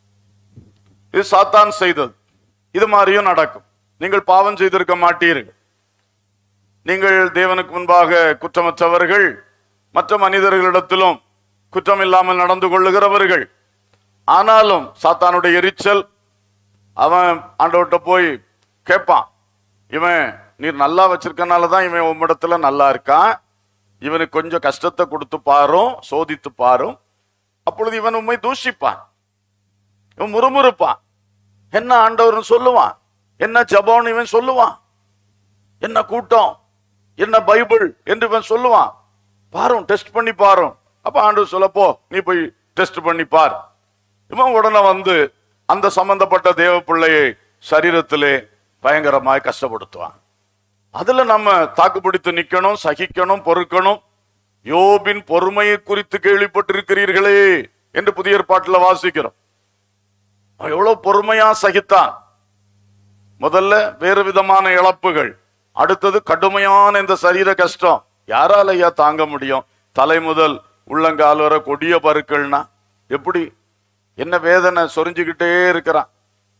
இது சாத்தான் செய்தது. இது மாதிரியும் நடக்கும். நீங்கள் பாவம் செய்திருக்க மாட்டீர்கள். நீங்கள் தேவனுக்கு முன்பாக குற்றமற்றவர்கள், மற்ற மனிதர்களிடத்திலும் குற்றம் இல்லாமல் நடந்து கொள்ளுகிறவர்கள். ஆனாலும் சாத்தானுடைய எரிச்சல், அவன் ஆண்டவர்கிட்ட போய் கேட்பான், இவன் நீர் நல்லா வச்சிருக்கனாலதான் இவன் உம்மிடத்துல நல்லா இருக்கான், இவனுக்கு கொஞ்சம் கஷ்டத்தை கொடுத்து பாரும், சோதித்து பாரும். அப்பொழுது இவன் உண்மை தூஷிப்பான், இவன் முறுமுறுப்பான். என்ன ஆண்டவர்னு சொல்லுவான், என்ன ஜெபம்னு இவன் சொல்லுவான், என்ன கூட்டம், என்ன பைபிள் என்று இவன் சொல்லுவான். பாரும், டெஸ்ட் பண்ணி பாரும். அப்ப ஆண்டவர் சொல்லப்போ நீ போய் டெஸ்ட் பண்ணி பார். இவன் உடனே வந்து அந்த சம்பந்தப்பட்ட தேவ பிள்ளையை சரீரத்திலே பயங்கரமாய் கஷ்டப்படுத்துவான். அதுல நம்ம தாக்கு பிடித்து நிக்கணும், சகிக்கணும், பொறுக்கணும். யோபின் பொறுமையை குறித்து கேள்விப்பட்டிருக்கிறீர்களே என்று புதிய ஏற்பாட்டில் வாசிக்கிறோம். எவ்வளவு பொறுமையா சகித்தான். முதல்ல வேறு விதமான இழப்புகள், அடுத்தது கடுமையான இந்த சரீர கஷ்டம். யாரால ஐயா தாங்க முடியும்? தலை முதல் உள்ளங்கால் வர கொடிய பருக்கள்னா எப்படி? என்ன வேதனை, சொரிஞ்சுக்கிட்டே இருக்கிறான்.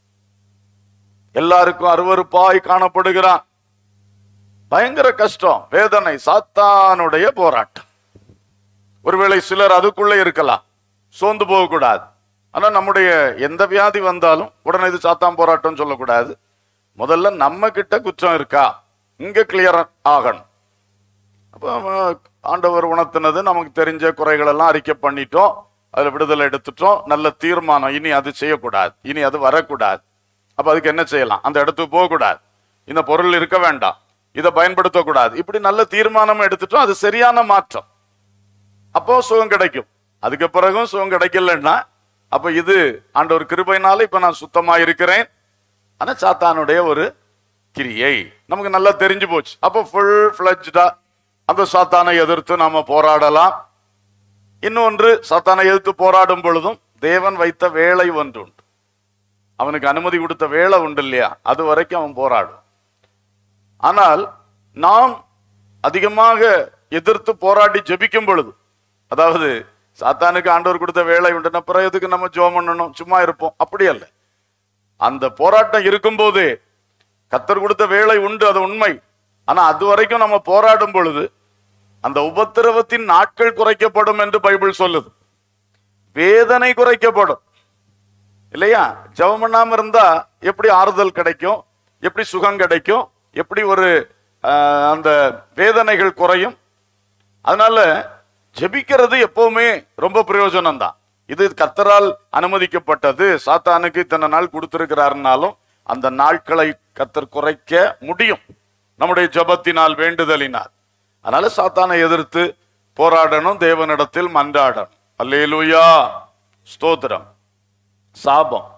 எல்லாருக்கும் அருவருப்பாய் காணப்படுகிறான். பயங்கர கஷ்டம், வேதனை, சாத்தானுடைய போராட்டம். ஒருவேளை சிலர் அதுக்குள்ளே இருக்கலாம், சோர்ந்து போகக்கூடாது. ஆனா நம்முடைய எந்த வியாதி வந்தாலும் உடனே இது சாத்தான் போராட்டம் சொல்லக்கூடாது. முதல்ல நம்ம கிட்ட குற்றம் இருக்கா, இங்க கிளியர் ஆகணும். அப்ப ஆண்டவர் உணர்த்தினது நமக்கு தெரிஞ்ச குறைகள் எல்லாம் அறிக்கை பண்ணிட்டோம், அதுல விடுதலை எடுத்துட்டோம். நல்ல தீர்மானம், இனி அது செய்யக்கூடாது, இனி அது வரக்கூடாது. அப்ப அதுக்கு என்ன செய்யலாம்? அந்த இடத்துக்கு போகக்கூடாது, இந்த பொருள் இருக்க வேண்டாம், இதை பயன்படுத்தக்கூடாது. இப்படி நல்ல தீர்மானம் எடுத்துட்டோம், அது சரியான மாற்றம். அப்போ சுகம் கிடைக்கும். அதுக்கு பிறகும் சுகம் கிடைக்கலன்னா அப்ப இது ஆண்டவர் கிருபையினால இப்ப நான் சுத்தமா இருக்கிறேன். ஆனா சாத்தானுடைய ஒரு கிரியை நமக்கு நல்லா தெரிஞ்சு போச்சு. அப்போ ஃபுல் ஃபிளட்ஜ்டா அந்த சாத்தானை எதிர்த்து நாம போராடலாம். இன்னொன்று, சாத்தானை எதிர்த்து போராடும் பொழுதும் தேவன் வைத்த வேலை ஒன்று உண்டு, அவனுக்கு அனுமதி கொடுத்த வேலை உண்டு இல்லையா, அது வரைக்கும் அவன் போராடும். ஆனால் நாம் அதிகமாக எதிர்த்து போராடி ஜெபிக்கும் பொழுது, அதாவது சாத்தானுக்கு ஆண்டவர் கொடுத்த வேலை உண்டு, பிறகு எதுக்கு நம்ம ஜெபம் பண்ணணும், சும்மா இருப்போம், அப்படி அல்ல. அந்த போராட்டம் இருக்கும் போதே கர்த்தர் கொடுத்த வேலை உண்டு, அது உண்மை. ஆனா அது வரைக்கும் நம்ம போராடும் பொழுது அந்த உபத்திரவத்தின் நாட்கள் குறைக்கப்படும் என்று பைபிள் சொல்லுது. வேதனை குறைக்கப்படும் இல்லையா? ஜெபம் பண்ணாம இருந்தா எப்படி ஆறுதல் கிடைக்கும்? எப்படி சுகம் கிடைக்கும், எப்படி ஒரு அந்த வேதனைகள் குறையும். அதனால ஜெபிக்கிறது எப்பவுமே ரொம்ப பிரயோஜனம் தான். இது கர்த்தரால் அனுமதிக்கப்பட்டது. சாத்தானுக்கு இத்தனை நாள் கொடுத்திருக்கிறாருனாலும் அந்த நாட்களை கர்த்தர் குறைக்க முடியும் நம்முடைய ஜெபத்தினால், வேண்டுதலினால். அதனால சாத்தானை எதிர்த்து போராடணும், தேவனிடத்தில் மன்றாடணும். அல்லேலூயா, ஸ்தோத்திரம். சாபம்,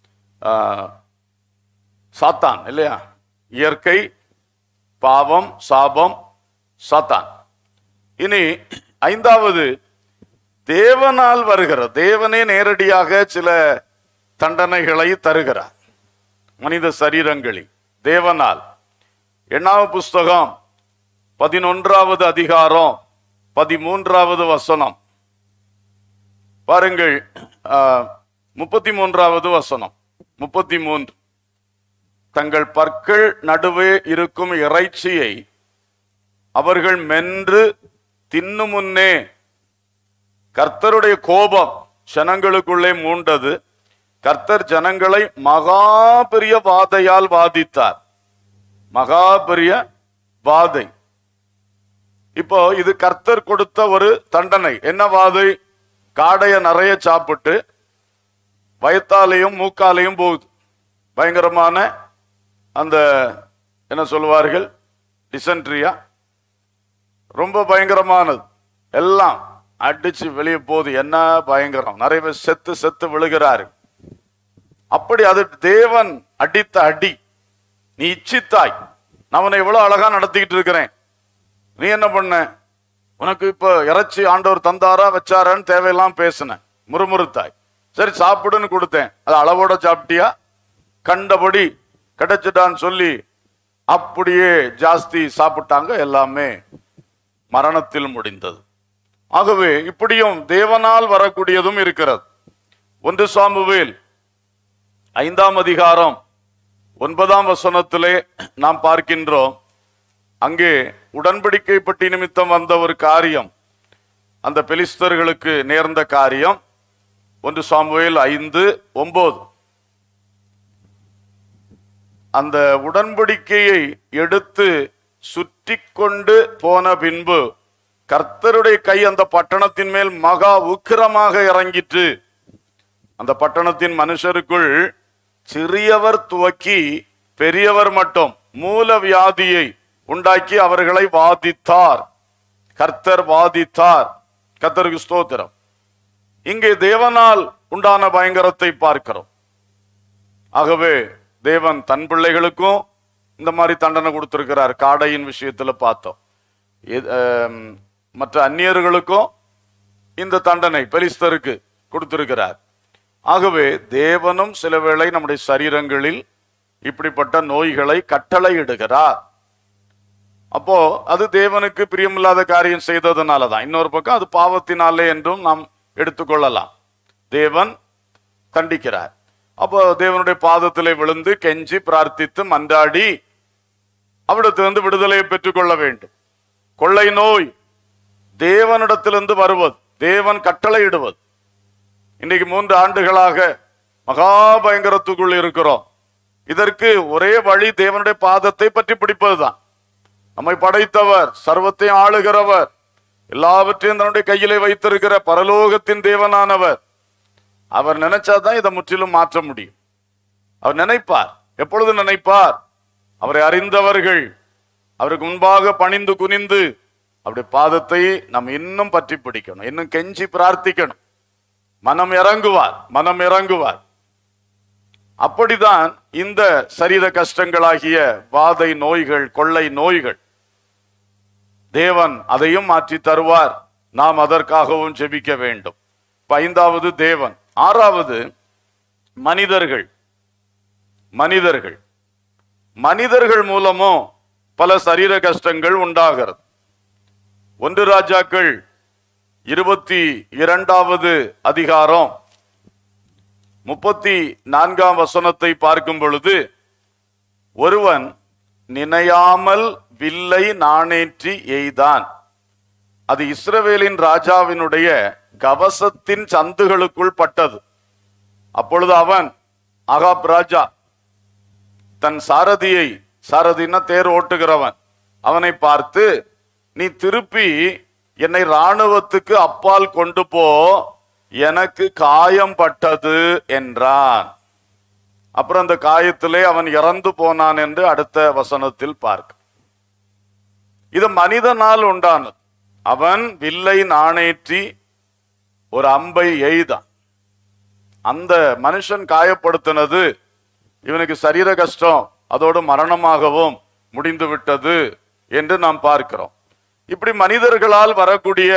சாத்தான் இல்லையா, இயற்கை, பாவம், சாபம், சாத்தான். இனி ஐந்தாவது, தேவனால் வருகிற, தேவனே நேரடியாக சில தண்டனைகளை தருகிறார் மனித சரீரங்களில் தேவனால். எண்ணாகம புஸ்தகம் 11வது அதிகாரம் 13வது வசனம் பாருங்கள். 33வது வசனம், 33. தங்கள் பற்கள் நடுவே இருக்கும் இறைச்சியை அவர்கள் மென்று தின்னு முன்னே கர்த்தருடைய கோபம் ஜனங்களுக்குள்ளே மூண்டது. கர்த்தர் ஜனங்களை மகா பெரிய வாதையால் வாதித்தார். மகா பெரிய வாதை. இப்போ இது கர்த்தர் கொடுத்த ஒரு தண்டனை. என்ன வாதை? காடைய நிறைய சாப்பிட்டு வயத்தாலையும் மூக்காலையும் போகுது. பயங்கரமான அந்த என்ன சொல்லுவார்கள், டிசென்ட்ரியா, ரொம்ப பயங்கரமானது. எல்லாம் அடிச்சு வெளியே போகுது. என்ன பயங்கரம்! நிறைய பேர் செத்து செத்து விழுகிறாரு. அப்படி அது தேவன் அடித்த அடி. நீ இச்சித்தாய், நான் உன்னை எவ்வளவு அழகா நடத்திக்கிட்டு இருக்கிறேன், நீ என்ன பண்ண? உனக்கு இப்ப இறைச்சி ஆண்டவர் தந்தாரா வச்சாரான்னு தேவையெல்லாம் பேசின, முறுமுறுத்தாய். சரி சாப்பிடுன்னு கொடுத்தேன், அது அளவோட சாப்பிட்டியா? கண்டபடி கிடைச்சிட்டான்னு சொல்லி அப்படியே ஜாஸ்தி சாப்பிட்டாங்க, எல்லாமே மரணத்தில் முடிந்தது. ஆகவே இப்படியும் தேவனால் வரக்கூடியதும் இருக்கிறது. 1 சாமுவேல் 5ஆம் அதிகாரம் 9ஆம் வசனத்திலே நாம் பார்க்கின்றோம். அங்கே உடன்படிக்கை பட்டி நிமித்தம் வந்த ஒரு காரியம், அந்த பெலிஸ்தர்களுக்கு நேர்ந்த காரியம். 1 சாமுவேல் 5:9. அந்த உடன்படிக்கையை எடுத்து சுற்றி கொண்டு போன பின்பு கர்த்தருடைய கை அந்த பட்டணத்தின் மேல் மகா உக்கிரமாக இறங்கிற்று. அந்த பட்டணத்தின் மனுஷருக்குள் சிறியவர் துவக்கி பெரியவர் மட்டும் மூல வியாதியை உண்டாக்கி அவர்களை வாதித்தார். கர்த்தர் வாதித்தார். கர்த்தருக்கு ஸ்தோத்திரம். இங்கே தேவனால் உண்டான பயங்கரத்தை பார்க்கிறோம். ஆகவே தேவன் தன் பிள்ளைகளுக்கும் இந்த மாதிரி தண்டனை கொடுத்திருக்கிறார். காடையின் விஷயத்துல பார்த்தோம். மற்ற அந்நியர்களுக்கும் இந்த தண்டனை பெலிஸ்தருக்கு கொடுத்திருக்கிறார். ஆகவே தேவனும் சில வேளை நம்முடைய சரீரங்களில் இப்படிப்பட்ட நோய்களை கட்டளையிடுகிறார். அப்போ அது தேவனுக்கு பிரியமில்லாத காரியம் செய்ததுனாலதான். இன்னொரு பக்கம் அது பாவத்தினாலே என்றும் நாம் எடுத்துக்கொள்ளலாம். தேவன் தண்டிக்கிறார். அப்போ தேவனுடைய பாதத்திலே விழுந்து கெஞ்சி பிரார்த்தித்து மன்றாடி அவிடத்திலிருந்து விடுதலையை பெற்றுக்கொள்ள வேண்டும். கொள்ளை நோய் தேவனிடத்திலிருந்து வருவது, தேவன் கட்டளையிடுவது. இன்னைக்கு 3 ஆண்டுகளாக மகா பயங்கரத்துக்குள் இருக்கிறோம். இதற்கு ஒரே வழி தேவனுடைய பாதத்தை பற்றி பிடிப்பதுதான். நம்மை படைத்தவர், சர்வத்தையும் ஆளுகிறவர், எல்லாவற்றையும் தன்னுடைய கையிலே வைத்திருக்கிற பரலோகத்தின் தேவனானவர். அவர் நினைச்சாதான் இதை முற்றிலும் மாற்ற முடியும். அவர் நினைப்பார். எப்பொழுது நினைப்பார்? அவரை அறிந்தவர்கள் அவருக்கு முன்பாக பணிந்து குனிந்து அவருடைய பாதத்தை நாம் இன்னும் பற்றி பிடிக்கணும், இன்னும் கெஞ்சி பிரார்த்திக்கணும். மனம் இறங்குவார், மனம் இறங்குவார். அப்படிதான் இந்த சரீர கஷ்டங்களாகிய வாதை நோய்கள், கொள்ளை நோய்கள், தேவன் அதையும் மாற்றி தருவார். நாம் அதற்காகவும் ஜெபிக்க வேண்டும். 5வது தேவன். 6வது மனிதர்கள். மனிதர்கள் மனிதர்கள் மூலமும் பல சரீர கஷ்டங்கள் உண்டாகிறது. 1 ராஜாக்கள் 22வது அதிகாரம் 34ஆம் வசனத்தை பார்க்கும் பொழுது, ஒருவன் நினையாமல் வில்லை நாணேற்றி எய்தான். அது இஸ்ரவேலின் ராஜாவினுடைய கவசத்தின் சந்துகளுக்குள் பட்டது. அப்பொழுது அவன், ஆகாப் ராஜா, தன் சாரதியை, சாரதின்னா தேர் ஓட்டுகிறவன், அவனை பார்த்து, நீ திருப்பி என்னை இராணுவத்துக்கு அப்பால் கொண்டு போ, எனக்கு காயம் பட்டது என்றான். அப்புறம் அந்த காயத்திலே அவன் இறந்து போனான் என்று அடுத்த வசனத்தில் பார்க்க. இது மனிதனால் உண்டானது. அவன் வில்லை நாணேற்றி ஒரு அம்பை எய்தான். அந்த மனுஷன் காயப்படுத்தினது இவனுக்கு சரீர கஷ்டம், அதோடு மரணமாகவும் முடிந்து விட்டது என்று நாம் பார்க்கிறோம். இப்படி மனிதர்களால் வரக்கூடிய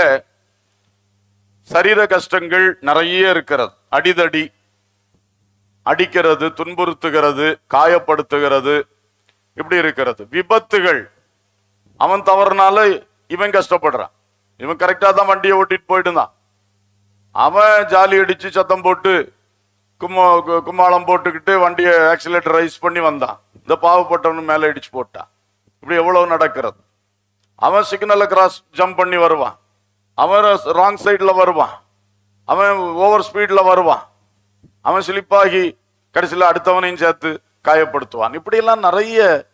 சரீர கஷ்டங்கள் நிறைய இருக்கிறது. அடிதடி, அடிக்கிறது, துன்புறுத்துகிறது, காயப்படுத்துகிறது, இப்படி இருக்கிறது. விபத்துகள், அவன் தவறுனால இவன் கஷ்டப்படுறான். இவன் கரெக்டா தான் வண்டியை ஓட்டிட்டு போயிட்டு இருந்தான். அவன் ஜாலி அடிச்சு சத்தம் போட்டு கும்மாளம் போட்டுக்கிட்டு வண்டியை ஆக்சிலேட்டர் ரைஸ் பண்ணி வந்தான். இந்த பாவப்பட்டவனு மேல இடிச்சு போட்டான். இப்படி எவ்வளவு நடக்கிறது. அவன் சிக்னலை கிராஸ் ஜம்ப் பண்ணி வருவான், அவன் ராங் சைட்ல வருவான், அவன் ஓவர் ஸ்பீட்ல வருவான், அவன் ஸ்லிப்பாகி கடைசியில் அடுத்தவனையும் சேர்த்து காயப்படுத்துவான். இப்படியெல்லாம் நிறைய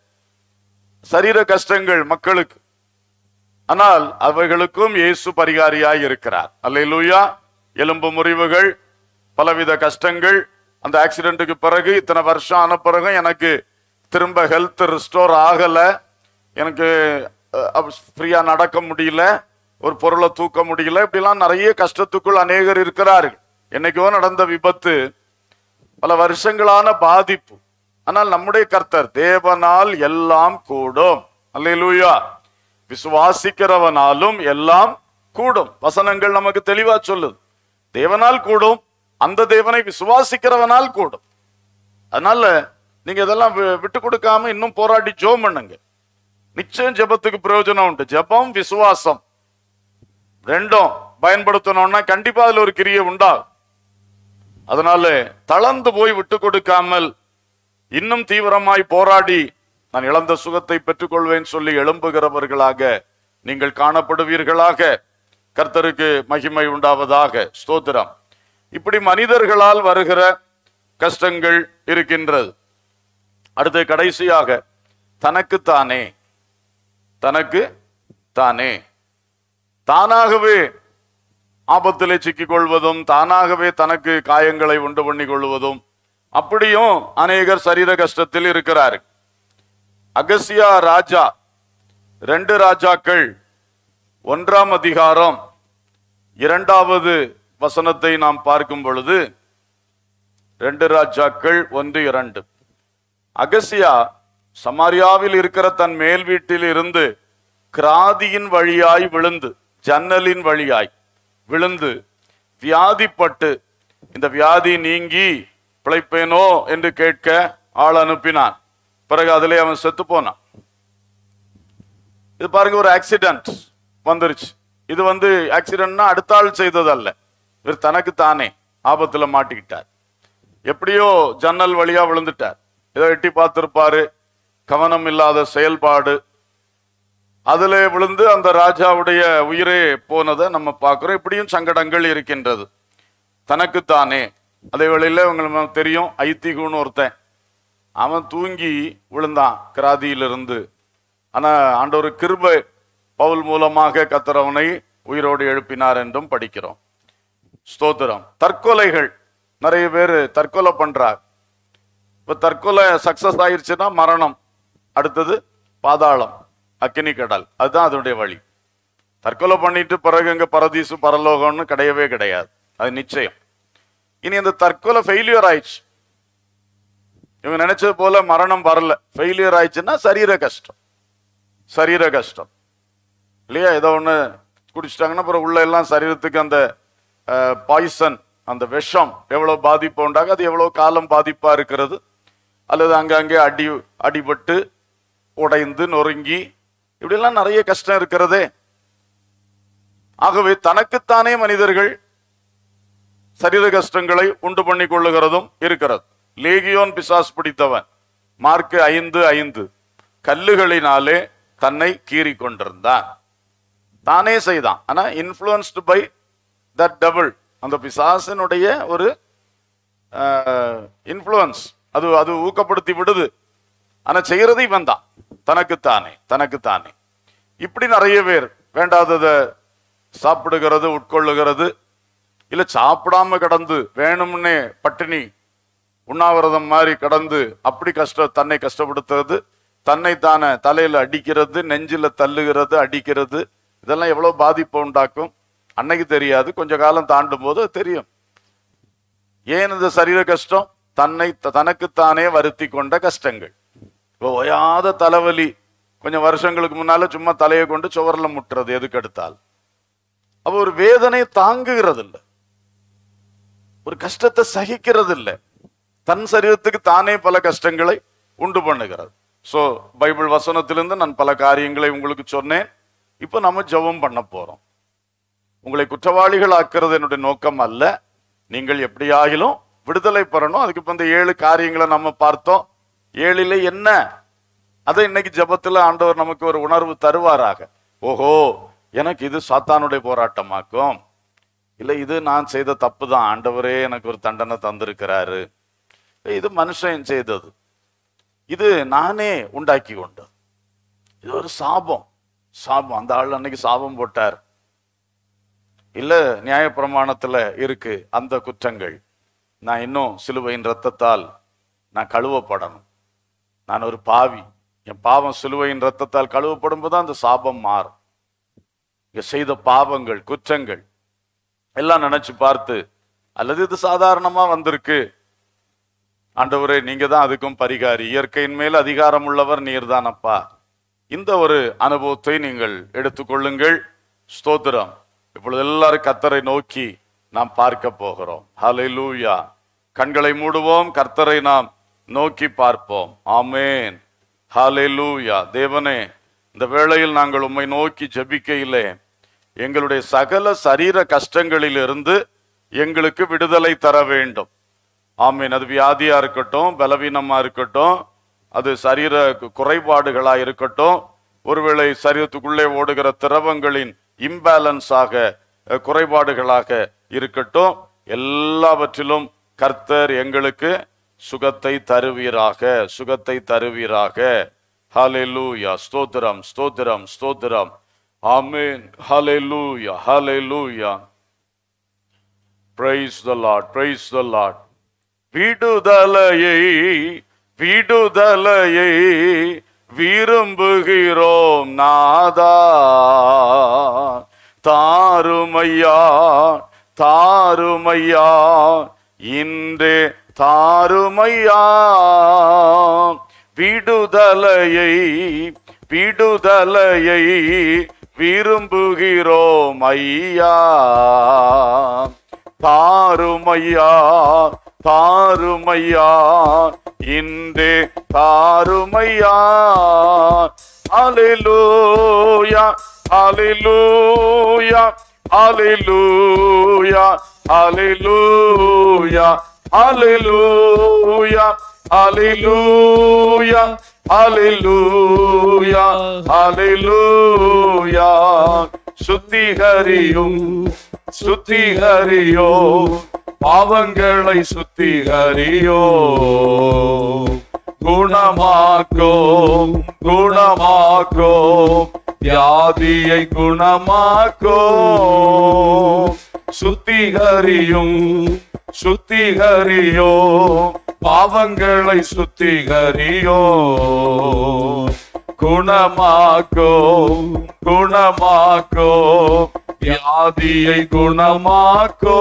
சரீர கஷ்டங்கள் மக்களுக்கு. ஆனால் அவைகளுக்கும் இயேசு பரிகாரியாய் இருக்கிறார். அல்லேலூயா. எலும்பு முறிவுகள், பலவித கஷ்டங்கள், அந்த ஆக்சிடென்ட்டுக்கு பிறகு இத்தனை வருஷம் ஆன பிறகு எனக்கு திரும்ப ஹெல்த் ரிஸ்டோர் ஆகல, எனக்கு ஃப்ரீயா நடக்க முடியல, ஒரு பொருளை தூக்க முடியல, இப்படிலாம் நிறைய கஷ்டத்துக்குள் அநேகர் இருக்கிறார்கள். என்னைக்கோ நடந்த விபத்து, பல வருஷங்களான பாதிப்பு. ஆனால் நம்முடைய கர்த்தர், தேவனால் எல்லாம் கூடும். அல்லேலூயா. விசுவாசிக்கிறவனாலும் எல்லாம் கூடும். வசனங்கள் நமக்கு தெளிவா சொல்லுது. தேவனால் கூடும், அந்த தேவனை விசுவாசிக்கிறவனால் கூடும். அதனால நீங்க இதெல்லாம் விட்டு கொடுக்காம இன்னும் போராடி ஜெபம் பண்ணுங்க. நிச்சயம் ஜெபத்துக்கு பிரயோஜனம் உண்டு. ஜெபம், விசுவாசம் ரெண்டும் பயன்படுத்தணும்னா கண்டிப்பா அதுல ஒரு கிரியை உண்டாகும். அதனால தளர்ந்து போய் விட்டு கொடுக்காமல் இன்னும் தீவிரமாய் போராடி நான் இழந்த சுகத்தை பெற்றுக்கொள்வேன் சொல்லி எழும்புகிறவர்களாக நீங்கள் காணப்படுவீர்களாக. கர்த்தருக்கு மகிமை உண்டாவதாக. ஸ்தோத்திரம். இப்படி மனிதர்களால் வருகிற கஷ்டங்கள் இருக்கின்றது. அடுத்து கடைசியாக தனக்குத்தானே, தனக்கு தானே, தானாகவே ஆபத்திலே சிக்கிக் கொள்வதும், தானாகவே தனக்கு காயங்களை உண்டு பண்ணி கொள்வதும், அப்படியும் அநேகர் சரீர கஷ்டத்தில் இருக்கிறார். அகசியா ராஜா, 2 ராஜாக்கள் 1ஆம் அதிகாரம் 2வது வசனத்தை நாம் பார்க்கும் பொழுது, 2 ராஜாக்கள் 1:2, அகசியா சமாரியாவில் இருக்கிற தன் மேல் வீட்டில் இருந்து கிராதியின் வழியாய் விழுந்து, ஜன்னலின் வழியாய் விழுந்து வியாதிப்பட்டு, இந்த வியாதி நீங்கி பிழைப்பேனோ என்று கேட்க ஆள் அனுப்பினான். பிறகு அதிலே அவன் செத்து போனான். இது பாருங்க, ஒரு ஆக்சிடென்ட் வந்துருச்சு. இது ஆக்சிடென்ட்னா அடுத்த ஆள் செய்தது அல்ல, இவர் தனக்கு தானே ஆபத்துல மாட்டிக்கிட்டார். எப்படியோ ஜன்னல் வழியா விழுந்துட்டார். ஏதோ எட்டி பார்த்திருப்பாரு, கவனம் இல்லாத செயல்பாடு, அதுல விழுந்து அந்த ராஜாவுடைய உயிரே போனதை நம்ம பார்க்கிறோம். இப்படியும் சங்கடங்கள் இருக்கின்றது. தனக்குத்தானே. அதே வேளையில உங்களுக்கு தெரியும், ஐத்திகுன்னு ஒருத்தன், அவன் தூங்கி விழுந்தான் கிராதியிலிருந்து. ஆனா ஆண்டவர் கிருபை, பவுல் மூலமாக கர்த்தர் அவனை உயிரோடு எழுப்பினார் என்றும் படிக்கிறோம். ஸ்தோத்திரம். தற்கொலைகள், நிறைய பேர் தற்கொலை பண்றார். இப்ப தற்கொலை சக்சஸ் ஆயிடுச்சுன்னா மரணம், அடுத்தது பாதாளம், அக்கினி கடல். அதுதான் அதனுடைய வழி. தற்கொலை பண்ணிட்டு பிறகு இங்க பரதீசு பரலோகம்னு கிடையவே கிடையாது, அது நிச்சயம். இனி அந்த தற்கொலை ஃபெயிலியர் ஆயிடுச்சு, இவங்க நினைச்சது போல மரணம் வரல, ஃபெயிலியர் ஆயிடுச்சுன்னா சரீர கஷ்டம், சரீர கஷ்டம் இல்லையா? ஏதோ ஒண்ணு குடிச்சிட்டாங்கன்னா அப்புறம் உள்ள எல்லாம் சரீரத்துக்கு அந்த பாய்சன், அந்த விஷம் எவ்வளவு பாதிப்பு உண்டாக, அது எவ்வளவு காலம் பாதிப்பா இருக்கிறது. அல்லது அங்கங்கே அடிபட்டு உடைந்து நொறுங்கி, இப்படிலாம் நிறைய கஷ்டம் இருக்கிறதே. ஆகவே தனக்குத்தானே மனிதர்கள் சரீர கஷ்டங்களை உண்டு பண்ணி கொள்ளுகிறதும் இருக்கிறது. லேகியோன் பிசாசு பிடித்தவன், மார்க்கு 5:5, கல்லுகளினாலே தன்னை கீறி கொண்டிருந்தான். தானே செய்தான், ஆனா இன்ஃப்ளூயன்ஸ்டு பை தட் டெவில், அந்த பிசாசினுடைய ஒரு இன்ஃப்ளூயன்ஸ், அது ஊக்கப்படுத்தி விடுது. ஆனா செய்யறது இவன் தான், தனக்குத்தானே. இப்படி நிறைய பேர் வேண்டாததை சாப்பிடுகிறது, உட்கொள்ளுகிறது, இல்ல சாப்பிடாம கடந்து வேணும்னே பட்டினி உண்ணாவிரதம் மாதிரி கடந்து அப்படி தன்னை கஷ்டப்படுத்துறது, தன்னைத்தானே தலையில அடிக்கிறது, நெஞ்சில தள்ளுகிறது, அடிக்கிறது, இதெல்லாம் எவ்வளவு பாதிப்பு உண்டாக்கும் அன்னைக்கு தெரியாது, கொஞ்ச காலம் தாண்டும் போது தெரியும். ஏன் இந்த சரீர கஷ்டம்? தனக்குத்தானே வருத்தி கொண்ட கஷ்டங்கள். இப்போ ஓயாத தலைவலி, கொஞ்சம் வருஷங்களுக்கு முன்னால சும்மா தலையை கொண்டு சுவரில் முட்டுறது எதுக்கு எடுத்தால். அப்போ ஒரு வேதனை தாங்குகிறது இல்லை, ஒரு கஷ்டத்தை சகிக்கிறது இல்லை, தன் சரீரத்துக்கு தானே பல கஷ்டங்களை உண்டு பண்ணுகிறது. ஸோ பைபிள் வசனத்திலிருந்து நான் பல காரியங்களை உங்களுக்கு சொன்னேன். இப்போ நம்ம ஜெபம் பண்ண போறோம். உங்களை குற்றவாளிகள் ஆக்குறது என்னுடைய நோக்கம் அல்ல. நீங்கள் எப்படியாகிலும் விடுதலை பெறணும். அதுக்கு இப்போ இந்த 7 காரியங்களை நம்ம பார்த்தோம். 7 என்ன, அதை இன்னைக்கு ஜெபத்துல ஆண்டவர் நமக்கு ஒரு உணர்வு தருவாராக. ஓஹோ, எனக்கு இது சாத்தானுடைய போராட்டமாக்கும், இல்லை இது நான் செய்த தப்பு தான், ஆண்டவரே எனக்கு ஒரு தண்டனை தந்திருக்கிறாரு, இது மனுஷன் செய்தது, இது நானே உண்டாக்கி கொண்டது, இது ஒரு சாபம். அந்த ஆள் அன்னைக்கு சாபம் போட்டார், இல்ல நியாயப்பிரமாணத்துல இருக்கு அந்த குற்றங்கள், நான் இன்னும் சிலுவையின் ரத்தத்தால் நான் கழுவப்படணும், நான் ஒரு பாவி, என் பாவம் சிலுவையின் ரத்தத்தால் கழுவப்படும் போது அந்த சாபம் மாறும். இங்க செய்த பாவங்கள், குற்றங்கள் எல்லாம் நினைச்சு பார்த்து, அல்லது இது சாதாரணமா வந்திருக்கு, ஆண்டவரே நீங்க தான் அதுக்கும் பரிகாரி, இயற்கையின் மேல் அதிகாரம் உள்ளவர் நீர் தானப்பா, இந்த ஒரு அனுபவத்தை நீங்கள் எடுத்துக்கொள்ளுங்கள். ஸ்தோத்திரம். இப்பொழுது எல்லாரும் கர்த்தரை நோக்கி நாம் பார்க்க போகிறோம். ஹல்லேலூயா. கண்களை மூடுவோம், கர்த்தரை நாம் நோக்கி பார்ப்போம். ஆமேன். ஹல்லேலூயா. தேவனே, இந்த வேளையில் நாங்கள் உம்மை நோக்கி ஜெபிக்கையிலே எங்களுடைய சகல சரீர கஷ்டங்களிலிருந்து எங்களுக்கு விடுதலை தர வேண்டும். ஆமீன். அது வியாதியா இருக்கட்டும், பலவீனமா இருக்கட்டும், அது சரீர குறைபாடுகளா இருக்கட்டும், ஒருவேளை சரீரத்துக்குள்ளே ஓடுகிற திரவங்களின் இம்பேலன்ஸாக குறைபாடுகளாக இருக்கட்டும், எல்லாவற்றிலும் கர்த்தர் எங்களுக்கு சுகத்தை தருவீராக, சுகத்தை தருவீராக. ஹல்லேலூயா. ஸ்தோத்திரம், ஸ்தோத்திரம், ஸ்தோத்திரம். ஆமென். ஹல்லேலூயா, ஹல்லேலூயா. Praise the Lord, praise the Lord. விடுதலையை விடுதலையை விரும்புகிறோம் நாதா, தாருமையா தாருமையா இன்றே தாருமையா. விடுதலையை விடுதலையை விரும்புகிறோம் ஐயா, தாருமையா தாருமையா இன்றே தாருமையா. ஹல்லேலூயா, hallelujah, hallelujah, hallelujah, hallelujah, hallelujah, hallelujah, ஹல்லேலூயா. சுத்திகரியும் சுத்திகரியோ, பாவங்களை சுத்திகரியோ, குணமாக்கோ குணமாக்கோ, வியாதியை குணமாக்கோ. சுத்திகரியும் சுத்திகரியோ, பாவங்களை சுத்திகரியோ, குணமாக்கோ குணமாக்கோ, வியாதியை குணமாக்கோ.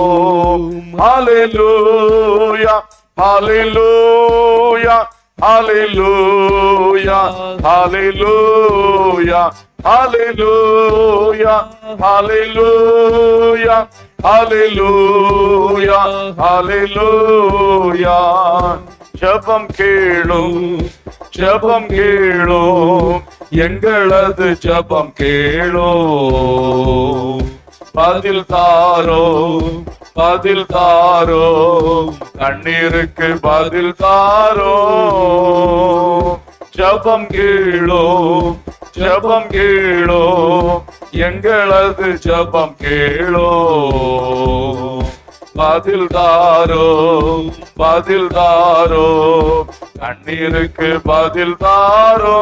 ஹல்லேலூயா, hallelujah, hallelujah, hallelujah, hallelujah, hallelujah, hallelujah, ஹல்லேலூயா. ஜெபம் கேளும் ஜெபம் கேளும், எங்களது ஜெபம் கேளோ, பதில் தாரோ பதில் தாரோ, கண்ணீருக்கு பதில் தாரோ. ஜெபம் கேளோ ஜெபம் கேளோ, எங்களது ஜெபம் கேளோ, பதில் தாரோ, பதில் தாரோ, கண்ணீருக்கு பதில் தாரோ.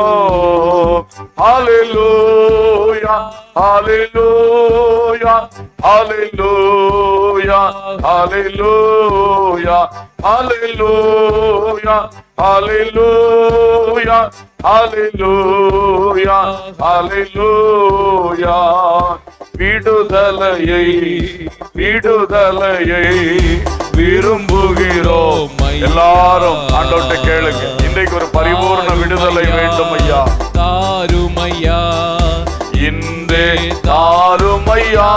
ஹல்லேலூயா, hallelujah, hallelujah, hallelujah, hallelujah, hallelujah, hallelujah, ஹல்லேலூயா. விடுதலையை, விடுதலையை விரும்புகிறோம். எல்லாரும் ஆண்டவர்கிட்ட கேளுங்க, இன்றைக்கு ஒரு பரிபூர்ண விடுதலை வேண்டும் ஐயா.
தாருமையா,
இன்றே தாருமையா.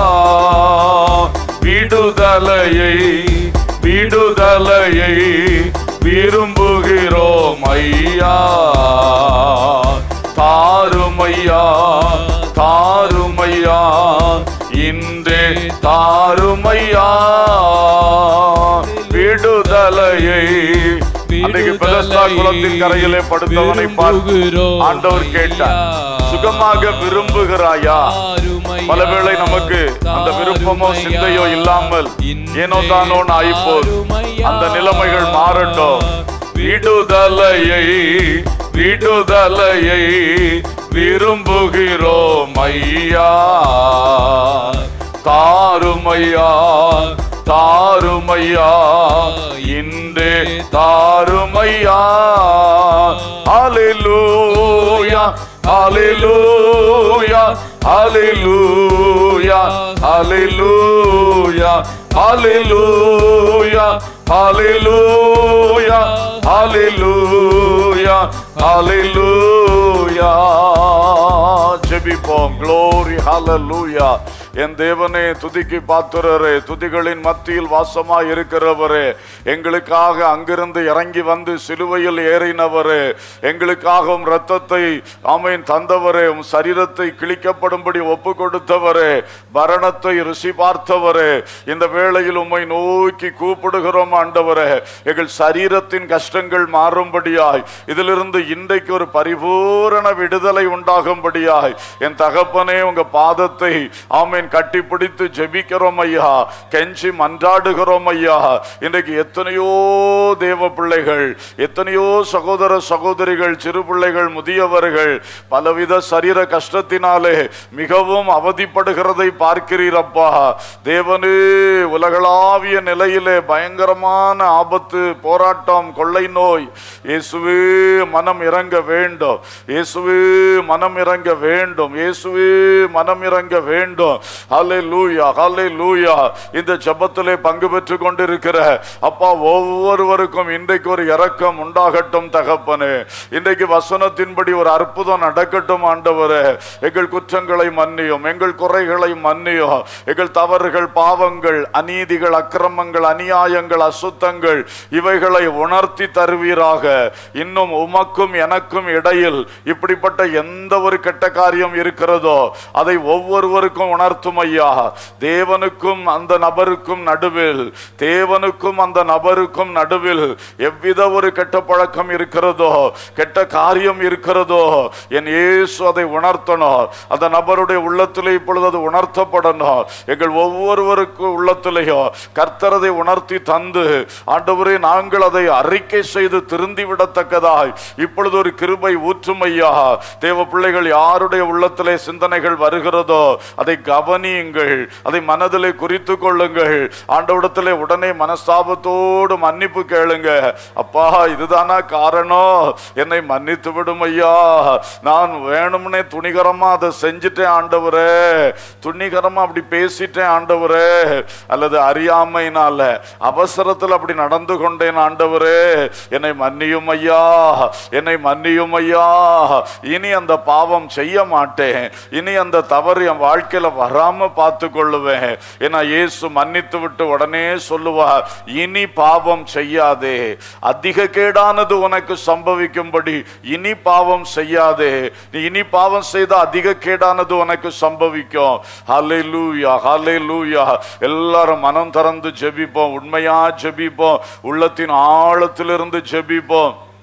விடுதலையை, விடுதலையை விரும்புகிறோம் ஐயா. தாருமையா, தாருமையா, இன்றே தாருமையா. விடுதலையை அன்றைக்கு பெலஸ்தா குளத்தின் கரையிலே படுத்தவனை பார்த்து ஆண்டவர் கேட்டார், சுகமாக விரும்புகிறாயா? பலவேளை நமக்கு அந்த விருப்பமோ சிந்தையோ இல்லாமல் ஏனோ தானோ ஆயிப்போது. அந்த நிலைமைகள் மாறட்டும். விடுதலையை, விடுதலையை விரும்புகிறோம் ஐயா. தாருமையா, தாருமையா, இன்றே தாருமையா. ஹல்லேலூயா, hallelujah, hallelujah, hallelujah, hallelujah, hallelujah, hallelujah, ஹல்லேலூயா. ஜெபிப்போம். glory, hallelujah. என் தேவனே, துதிக்கு பாத்திரரே, துதிகளின் மத்தியில் வாசமாய் இருக்கிறவரே, எங்களுக்காக அங்கிருந்து இறங்கி வந்து சிலுவையில் ஏறினவரே, எங்களுக்காகவும் இரத்தத்தை ஆமென் தந்தவரே, உம் சரீரத்தை கிழிக்கப்படும்படி ஒப்பு கொடுத்தவரே, மரணத்தை ருசி பார்த்தவரே, இந்த வேளையில் உம்மை நோக்கி கூப்பிடுகிறோம் ஆண்டவரே. எங்கள் சரீரத்தின் கஷ்டங்கள் மாறும்படியாய், இதிலிருந்து இன்றைக்கு ஒரு பரிபூரண விடுதலை உண்டாகும்படியாய் என் தகப்பனே உங்க பாதத்தை ஆமென் கட்டி பிடித்து ஜெபிக்கிறோம் ஐயா, கெஞ்சி மன்றாடுகிறோம் ஐயா. இன்றைக்கு எத்தனையோ தேவ பிள்ளைகள், எத்தனையோ சகோதர சகோதரிகள், சிறு பிள்ளைகள், முதியவர்கள் பலவித சரீர கஷ்டத்தினாலே மிகவும் அவதிப்படுகிறதை பார்க்கிறீரப்பா. தேவனே, உலகளாவிய நிலையிலே பயங்கரமான ஆபத்து, போராட்டம், கொள்ளை நோய், இயேசுவே மனம் இறங்க வேண்டும், இயேசுவே மனம் இறங்க வேண்டும், இயேசுவே மனம் இறங்க வேண்டும். ஹல்லேலூயா, ஹல்லேலூயா. இந்த ஜெபத்திலே பங்கு பெற்று கொண்டிருக்கிற அப்பா ஒவ்வொருவருக்கும் இன்றைக்கு ஒரு இரக்கம் உண்டாகட்டும் தகப்பனே. இன்றைக்கு வசனத்தின்படி ஒரு அற்புதம் நடக்கட்டும் ஆண்டவரே. எங்கள் குற்றங்களை மன்னியும், எங்கள் குறைகளை மன்னியும், எங்கள் தவறுகள், பாவங்கள், அநீதிகள், அக்கிரமங்கள், அநியாயங்கள், அசுத்தங்கள் இவைகளை உணர்த்தி தருவீராக. இன்னும் உமக்கும் எனக்கும் இடையில் இப்படிப்பட்ட எந்த ஒரு கெட்ட காரியம் இருக்கிறதோ அதை ஒவ்வொருவருக்கும் உணர்த்தும் ஐயா. தேவனுக்கும் அந்த நபருக்கும் நடுவில், தேவனுக்கும் அந்த நபருக்கும் நடுவில் எவ்வித ஒரு கெட்ட பழக்கம் இருக்கிறதோ, கெட்ட காரியம் இருக்கிறதோ, என் இயேசு அதை உணர்த்தணும். அந்த நபருடைய உள்ளத்திலே இப்பொழுது அது உணர்த்தப்படணும். எங்கள் ஒவ்வொருவருக்கு உள்ளத்திலேயோ கர்த்தரதை உணர்த்தி தந்து ஆண்டவரே நாங்கள் அதை அறிக்கை செய்து திருந்தி விடத்தக்கதாய் இப்பொழுது ஒரு கிருபை ஊற்றும் ஐயா. தேவ பிள்ளைகள் யாருடைய உள்ளத்திலே சிந்தனைகள் வருகிறதோ அதை கவனியுங்கள், அதை மனதிலே குறித்து கொள்ளுங்கள். ஆண்டவரிடத்திலே உடனே மனஸ்தாபத்தோடு மன்னிப்பு கேளுங்க. அப்பா, இதுதானா காரணம், என்னை மன்னித்து விடும் ஐயா. நான் வேணும்னே துணிகரமா அதை செஞ்சுட்டேன் ஆண்டவரே, துணிகரமா அப்படி பேசிட்டேன் ஆண்டவரே, அல்லது அறியாமையினால அவசரத்தில் அப்படி நடந்து கொண்டேன் ஆண்டவரே, என்னை மன்னியும் ஐயா, என்னை மன்னியும் ஐயா. இனி அந்த பாவம் செய்ய மாட்டேன், இனி அந்த தவறு என் வாழ்க்கையில வராம பார்த்து கொள்ளுவேன். ஏன்னா இயேசு மன்னித்து விட்டு உடனே சொல்லுவார், இனி பாவம் செய்யாதே, அதிக கேடானது உனக்கு சம்பவிக்கும்படி இனி பாவம் செய்யாதே. நீ இனி பாவம் செய்த அதிக கேடானது உனக்கு சம்பவிக்கும். ஹல்லேலூயா, ஹல்லேலூயா. எல்லாரும் மனம் திறந்து ஜெபிப்போம், உண்மையா ஜெபிப்போம், உள்ளத்தின் ஆழத்திலிருந்து ஜெபிப்போம்.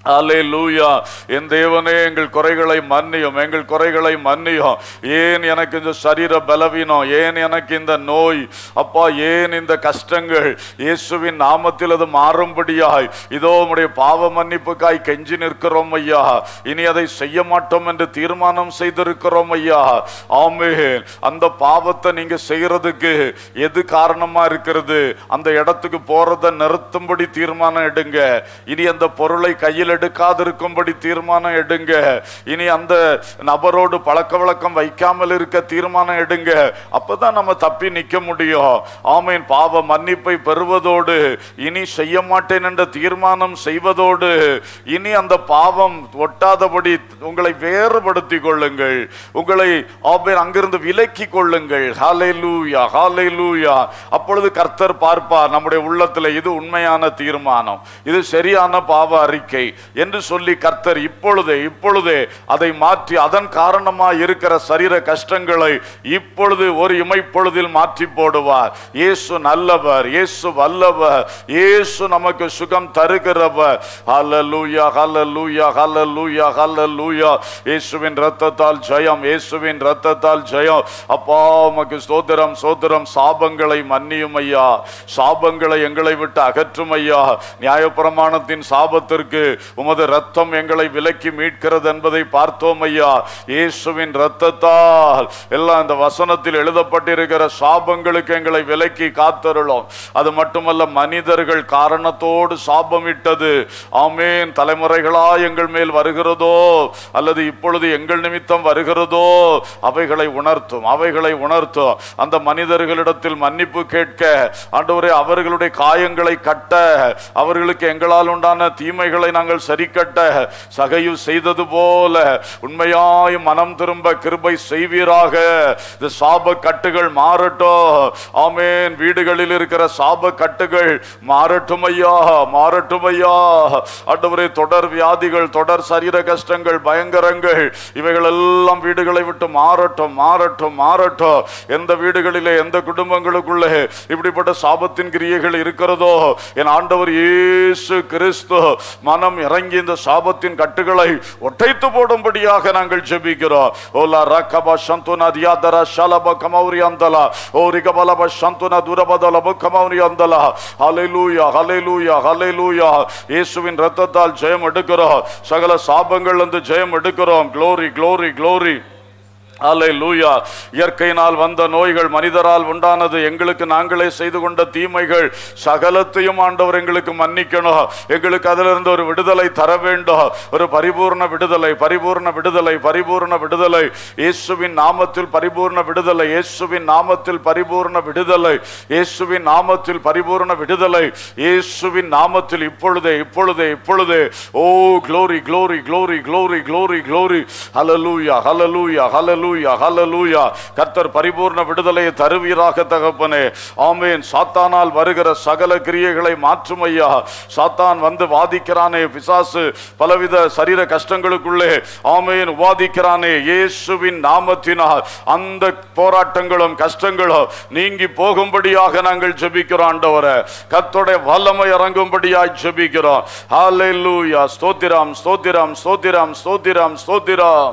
அல்லேலூயா. என் தேவனே, எங்கள் குறைகளை மன்னியும், எங்கள் குறைகளை மன்னியும். ஏன் எனக்கு இந்த சரீர பலவீனம், ஏன் எனக்கு இந்த நோய் அப்பா, ஏன் இந்த கஷ்டங்கள், இயேசுவின் நாமத்தில் அது மாறும்படியாய் இதோ உம்முடைய பாவ மன்னிப்புக்காய் கெஞ்சி நிற்கிறோம் ஐயா. இனி அதை செய்ய மாட்டோம் என்று தீர்மானம் செய்திருக்கிறோம் ஐயா. ஆமென். அந்த பாவத்தை நீங்க செய்யறதுக்கு எது காரணமா இருக்கிறது, அந்த இடத்துக்கு போறதை நிறுத்தும்படி தீர்மானம் எடுங்க. இனி அந்த பொருளை கையில் எடுக்காதிருக்கும்படி தீர்மானம் எடுங்க. இனி அந்த நபரோடு பழக்க வழக்கம் வைக்காமல் இருக்க தீர்மானம் எடுங்க. அப்பதான் நம்ம தப்பி நிற்க முடியும். ஆமேன். பாவ மன்னிப்பை பெறுவதோடு இனி செய்ய மாட்டேன் என்ற தீர்மானம் செய்வதோடு இனி அந்த பாவம் ஒட்டாதபடி உங்களை வேறுபடுத்திக் கொள்ளுங்கள். உங்களை ஆமேன் அங்கிருந்து விலக்கி கொள்ளுங்கள். ஹல்லேலூயா, ஹல்லேலூயா. அப்பொழுது கர்த்தர் பார்ப்பார் நம்முடைய உள்ளத்தில் இது உண்மையான தீர்மானம், இது சரியான பாவ அறிக்கை என்று சொல்லி கர்த்தர் இப்பொழுதே அதை மாற்றி அதன் காரணமாக இருக்கிற சரீர கஷ்டங்களை இப்பொழுது ஒரு இமைப்பொழுதில் மாற்றி போடுவார். இயேசு நல்லவர், இயேசு வல்லவர், இயேசு நமக்கு சுகம் தருகிறவர். ஹல்லேலூயா, ஹல்லேலூயா, ஹல்லேலூயா, ஹல்லேலூயா. இயேசுவின் இரத்தத்தால் ஜெயம், இயேசுவின் இரத்தத்தால் ஜெயம். அப்பா உமக்கு ஸ்தோத்திரம், ஸ்தோத்திரம். சாபங்களை மன்னியும் ஐயா, சாபங்களை எங்களை விட்டு அகற்றும் ஐயா. நியாயப்பிரமாணத்தின் சாபத்திற்கு உமது ரத்தம் எங்களை விலக்கி மீட்கிறது என்பதை பார்த்தோம் ஐயா. இயேசுவின் ரத்தத்தால் எல்லாம் இந்த வசனத்தில் எழுதப்பட்டிருக்கிற சாபங்களுக்கு எங்களை விலக்கி காத்தருளும். அது மட்டுமல்ல, மனிதர்கள் காரணத்தோடு சாபமிட்டது ஆமேன் தலைமுறைகளா எங்கள் மேல் வருகிறதோ அல்லது இப்பொழுது எங்கள் நிமித்தம் வருகிறதோ அவைகளை உணர்த்தும், அவைகளை உணர்த்தும். அந்த மனிதர்களிடத்தில் மன்னிப்பு கேட்க ஆண்டவரே, அவர்களுடைய காயங்களை கட்ட, அவர்களுக்கு எங்களால் உண்டான தீமைகளை நாங்கள் சரி கட்ட சகையு செய்தது போல உண்மையாய் மனம் திரும்ப கிருபை செய்வீராக. இந்த சாப கட்டுகள் மாறட்டும். ஆமேன். வீடுகளில் இருக்கிற சாப கட்டுகள் மாறட்டும் ஐயா, மாறட்டும் ஐயா. ஆண்டவரே, தொடர் வியாதிகள், தொடர் சரீர கஷ்டங்கள், பயங்கரங்கள் இவைகள் எல்லாம் வீடுகளை விட்டு மாறட்டும், மாறட்டும், மாறட்டும். எந்த வீடுகளிலே, எந்த குடும்பங்களுக்குள்ளே இப்படிப்பட்ட சாபத்தின் கிரியைகள் இருக்கிறதோ என் ஆண்டவர் இயேசு கிறிஸ்து மனம் இறங்கி இந்த சாபத்தின் கட்டுகளை ஒட்டைத்து போடும்படியாக நாங்கள் ஜெபிக்கிறோம். ஓலா ரக்கபா சந்துனா தியாதரா ஷலப கமௌரி அந்தலா ஓரிகபலப சந்துனா துரபதலப கமௌரி அந்தலா. ஹல்லேலூயா, ஹல்லேலூயா, ஹல்லேலூயா. இயேசுவின் இரத்தத்தால் ஜெயம் எடுக்கிறோம். சகல சாபங்கள் வந்து ஜெயம் எடுக்கிறோம். Glory, glory, glory. அல்லேலூயா. இயற்கையினால் வந்த நோய்கள், மனிதரால் உண்டானது, எங்களுக்கு நாங்களே செய்து கொண்ட தீமைகள் சகலத்தையும் ஆண்டவர் எங்களுக்கு மன்னிக்கணும். எங்களுக்கு அதிலிருந்து ஒரு விடுதலை தர வேண்டும். ஒரு பரிபூர்ண விடுதலை, பரிபூர்ண விடுதலை, பரிபூர்ண விடுதலை. இயேசுவின் நாமத்தில் பரிபூர்ண விடுதலை, இயேசுவின் நாமத்தில் பரிபூர்ண விடுதலை, இயேசுவின் நாமத்தில் பரிபூர்ண விடுதலை, இயேசுவின் நாமத்தில் இப்பொழுதே, இப்பொழுதே, இப்பொழுதே. Oh glory, glory, glory, glory, glory, glory. Hallelujah, hallelujah, hallelujah, hallelujah. கர்த்தர் பரிபூர்ண விடுதலையை தருவீராக தகப்பனே. ஆமென். சாத்தானால் வருகிற சகல கிரியைகளை மாற்றும் ஐயா. சாத்தான் வந்து வாதிக்கிறானே, பிசாசு பலவித சரீர கஷ்டங்களுக்குள்ளே ஆமென் வாதிக்கிறானே, இயேசுவின் நாமத்தினால் அந்த போராட்டங்களும் கஷ்டங்களும் நீங்கி போகும்படியாக நாங்கள் ஜெபிக்கிறோம். ஆண்டவரே, கர்த்தருடைய வல்லமை இறங்கும்படியாய் ஜெபிக்கிறோம். ஹல்லேலூயா. ஸ்தோத்திரம், ஸ்தோத்திரம், ஸ்தோத்திரம், ஸ்தோத்திரம், ஸ்தோத்திரம்.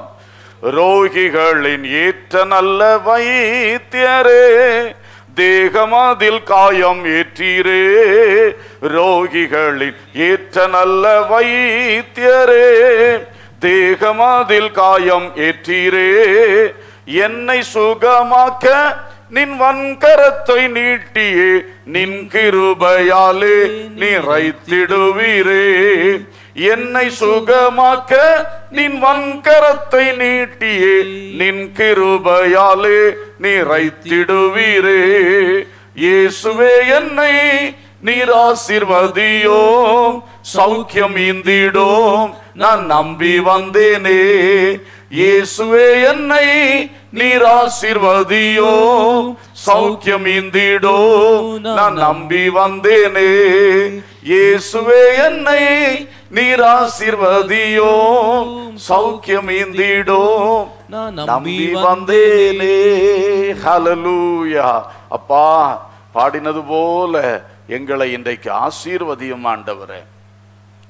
ரோகிகளின் ஏற்ற நல்ல வைத்தியரே, தேகமதில் காயம் ஏற்றீரே. ரோகிகளின் ஏற்ற நல்ல வைத்தியரே, தேகமதில் காயம் ஏற்றீரே. என்னை சுகமாக்க நின் வன்கரத்தை நீட்டியே, நின் கிருபையாலே நிறைத்திடுவீரே. என்னை சுகமாக்க நின் வன்கரத்தை நீட்டியே, நின் கிருபையாலே நிறைத்திடுவீரே. இயேசுவே, என்னை நீர் ஆசீர்வதியோம், சௌக்கியம் ஈந்திடோம், நான் நம்பி வந்தேனே. இயேசுவே, என்னை நீர் ஆசீர்வதியோம், சௌக்கியம் ஈந்திடோம், நான் நம்பி வந்தேனே. இயேசுவே, என்னை நீர் ஆசீர்வதியோம், சௌக்கியம் ஈந்திடோம், நான் நம்பி வந்தேனே. ஹல்லேலூயா. அப்பா, பாடினது போல எங்களை இன்றைக்கு ஆசீர்வதியும் ஆண்டவரே.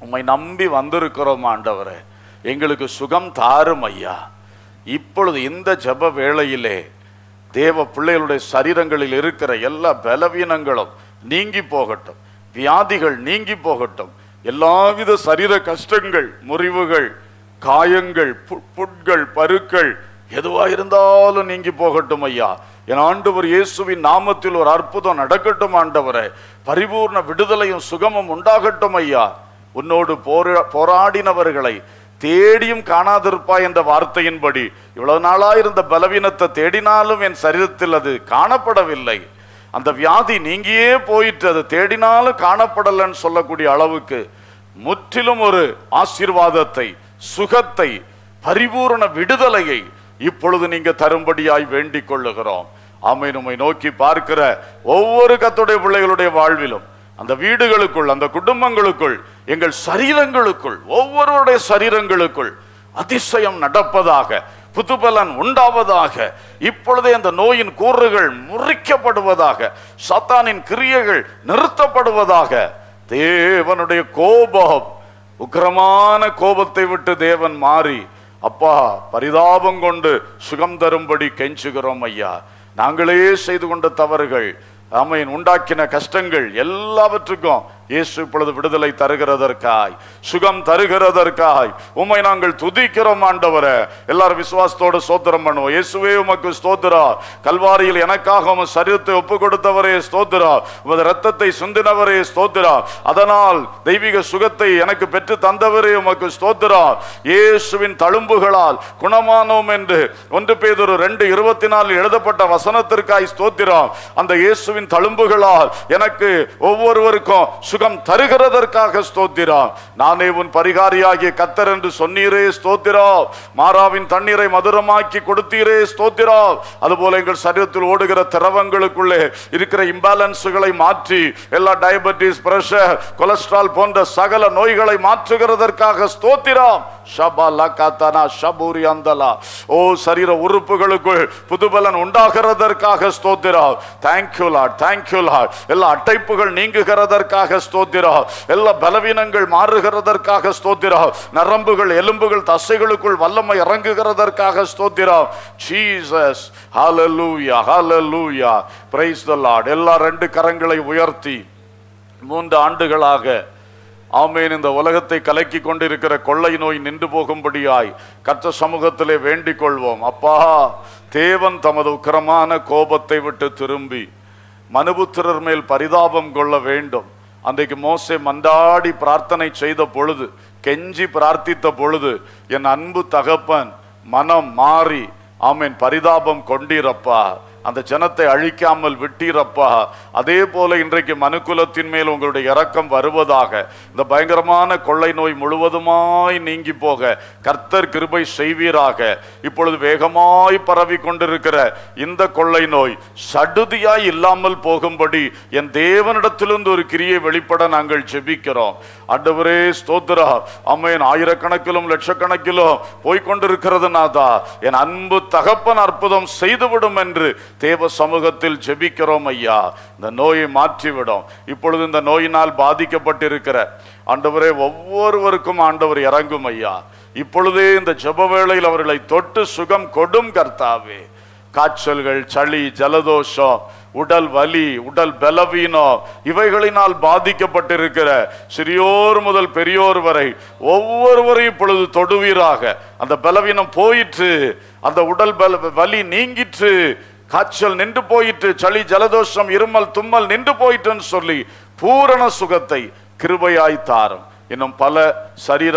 உம்மை நம்பி வந்திருக்கிறோம் ஆண்டவரே, எங்களுக்கு சுகம் தாரும் ஐயா. இப்பொழுது இந்த ஜெப வேளையிலே தேவ பிள்ளைகளுடைய சரீரங்களில் இருக்கிற எல்லா பலவீனங்களும் நீங்கி போகட்டும், வியாதிகள் நீங்கி போகட்டும், எல்லாவித சரீர கஷ்டங்கள், முறிவுகள், காயங்கள், புட்கள், பருக்கள் எதுவாயிருந்தாலும் நீங்கி போகட்டும் ஐயா. என் ஆண்டவர் இயேசுவின் நாமத்தில் ஒரு அற்புதம் நடக்கட்டும் ஆண்டவரே. பரிபூர்ண விடுதலையும் சுகமும் உண்டாகட்டும் ஐயா. உன்னோடு போராடினவர்களை தேடியும் காணாதிருப்பாய் என்ற வார்த்தையின்படி இவ்வளவு நாளாயிருந்த பலவீனத்தை தேடினாலும் என் சரீரத்தில் அது காணப்படவில்லை. அந்த வியாதி நீங்கியே போயிட்டு அது தேடினாலும் காணப்படலன்னு சொல்லக்கூடிய அளவுக்கு முற்றிலும் ஒரு ஆசீர்வாதத்தை, சுகத்தை, பரிபூரண விடுதலையை இப்பொழுது நீங்க தரும்படியாய் வேண்டிக் கொள்ளுகிறோம். ஆமென். உம்மை நோக்கி பார்க்கிற ஒவ்வொரு கர்த்தருடைய பிள்ளைகளுடைய வாழ்விலும், அந்த வீடுகளுக்குள், அந்த குடும்பங்களுக்குள், எங்கள் சரீரங்களுக்குள், ஒவ்வொருவருடைய சரீரங்களுக்குள் அதிசயம் நடப்பதாக, புதுபலன் உண்டாவதாக. இப்பொழுதே அந்த நோயின் கூறுகள் முறிக்கப்படுவதாக, சாத்தானின் கிரியைகள் நிறுத்தப்படுவதாக. தேவனுடைய கோபம், உக்கிரமான கோபத்தை விட்டு தேவன் மாறி அப்பா பரிதாபம் கொண்டு சுகம் தரும்படி கெஞ்சுகிறோம் ஐயா. நாங்களே செய்து கொண்ட தவறுகள், ஆமென், உண்டாக்கின கஷ்டங்கள் எல்லாவற்றுக்கும் இயேசு இப்பொழுது விடுதலை தருகிறதற்காய், சுகம் தருகிறதற்காய் உம்மை நாங்கள் துதிக்கிறோம் ஆண்டவரே. எல்லாரும் விசுவாசத்தோடு ஸ்தோத்திரம் பண்ணுவோம். இயேசுவே உமக்கு ஸ்தோத்திரம். கல்வாரியில் எனக்காக உமது சரீரத்தை ஒப்பு கொடுத்தவரே ஸ்தோத்திரம். உமது இரத்தத்தை சிந்தினவரே ஸ்தோத்திரம். அதனால் தெய்வீக சுகத்தை எனக்கு பெற்று தந்தவரே உமக்கு ஸ்தோத்திரம். இயேசுவின் தழும்புகளால் குணமானோம் என்று 1 பேதுரு 2:24 எழுதப்பட்ட வசனத்திற்காய் ஸ்தோத்திரம். அந்த இயேசுவின் தழும்புகளால் எனக்கு ஒவ்வொருவருக்கும் சுகம் தருகிறதற்காக ஸ்தோத்திரம். நானே உன் பரிகாரியாகிய கர்த்தர் என்று சொன்னீரே ஸ்தோத்திரம். மாறாவின் தண்ணீரை மதுரமாக்கி கொடுத்தீரே ஸ்தோத்திரம். அதுபோல எங்கள் சரீரத்தில் ஓடுகிற திரவங்களுக்குள்ளே இருக்கிற இம்பேலன்ஸுகளை மாற்றி எல்லா டயபெட்டிஸ், பிரஷர், கொலஸ்ட்ரால் போன்ற சகல நோய்களை மாற்றுகிறதற்காக ஸ்தோத்திரம். ஓ சரீர உறுப்புகளுக்குள் புதுபலன் உண்டாகிறதற்காக ஸ்தோத்திரம். Thank you Lord, thank you Lord. எல்லா அடைப்புகள் நீங்குகிறதற்காக ஸ்தோத்திரம். எல்லா பலவீனங்கள் மாறுகிறதற்காக ஸ்தோத்திரம். நரம்புகள், எலும்புகள், தசைகளுக்குள் வல்லமை இறங்குகிறதற்காக ஸ்தோத்திரம். ஜீசஸ், ஹalleluya, ஹalleluya, praise the Lord. எல்லா 2 கரங்களை உயர்த்தி 3 ஆண்டுகளாக ஆமென் இந்த உலகத்தை கலக்கி கொண்டிருக்கிற கொள்ளை நோய் நின்று போகும்படியாய் கர்த்தர் சமூகத்திலே வேண்டிக் கொள்வோம். அப்பா, தேவன் தமது உக்கிரமான கோபத்தை விட்டு திரும்பி மனுபுத்திரர் மேல் பரிதாபம் கொள்ள வேண்டும். அன்றைக்கு மோசே மன்றாடி பிரார்த்தனை செய்த பொழுது, கெஞ்சி பிரார்த்தித்த பொழுது, என் அன்பு தகப்பன் மனம் மாறி ஆமென் பரிதாபம் கொண்டீரப்பா, அந்த ஜனத்தை அழிக்காமல் விட்டீரப்பா. அதே போல இன்றைக்கு மனுக்குலத்தின் மேல் உங்களுடைய இரக்கம் வருவதாக. இந்த பயங்கரமான கொள்ளை நோய் முழுவதுமாய் நீங்கி போக கர்த்தர் கிருபை செய்வீராக. இப்பொழுது வேகமாய் பரவி கொண்டிருக்கிற இந்த கொள்ளை நோய் சடுதியாய் இல்லாமல் போகும்படி என் தேவனிடத்திலிருந்து ஒரு கிரியை வெளிப்பட நாங்கள் ஜெபிக்கிறோம். ஆண்டவரே ஸ்தோத்திரம். ஆமென். ஆயிரக்கணக்கிலும் லட்சக்கணக்கிலும் போய்கொண்டிருக்கிறது நாதா, என் அன்பு தகப்பன் அற்புதம் செய்துவிடும் என்று தேவ சமூகத்தில் ஜெபிக்கிறோம் ஐயா. இந்த நோயை மாற்றிவிடும். இப்பொழுது இந்த நோயினால் பாதிக்கப்பட்டிருக்கிற ஆண்டவரே ஒவ்வொருவருக்கும் ஆண்டவர் இறங்கும் ஐயா. இப்பொழுதே இந்த ஜெப வேளையில் அவர்களை தொட்டு சுகம் கொடும் கர்த்தாவே. காய்ச்சல்கள், சளி, ஜலதோஷம், உடல் வலி, உடல் பலவீனம் இவைகளினால் பாதிக்கப்பட்டிருக்கிற சிறியோர் முதல் பெரியோர் வரை ஒவ்வொருவரையும் இப்பொழுது தொடுவீராக. அந்த பலவீனம் போயிற்று, அந்த உடல் வலி நீங்கிற்று, காய்ச்சல் நின்று போயிற்று, சளி, ஜலதோஷம், இருமல், தும்மல் நின்று போயிற்றுன்னு சொல்லி பூரண சுகத்தை கிருபையாய் தாரும். இன்னும் பல சரீர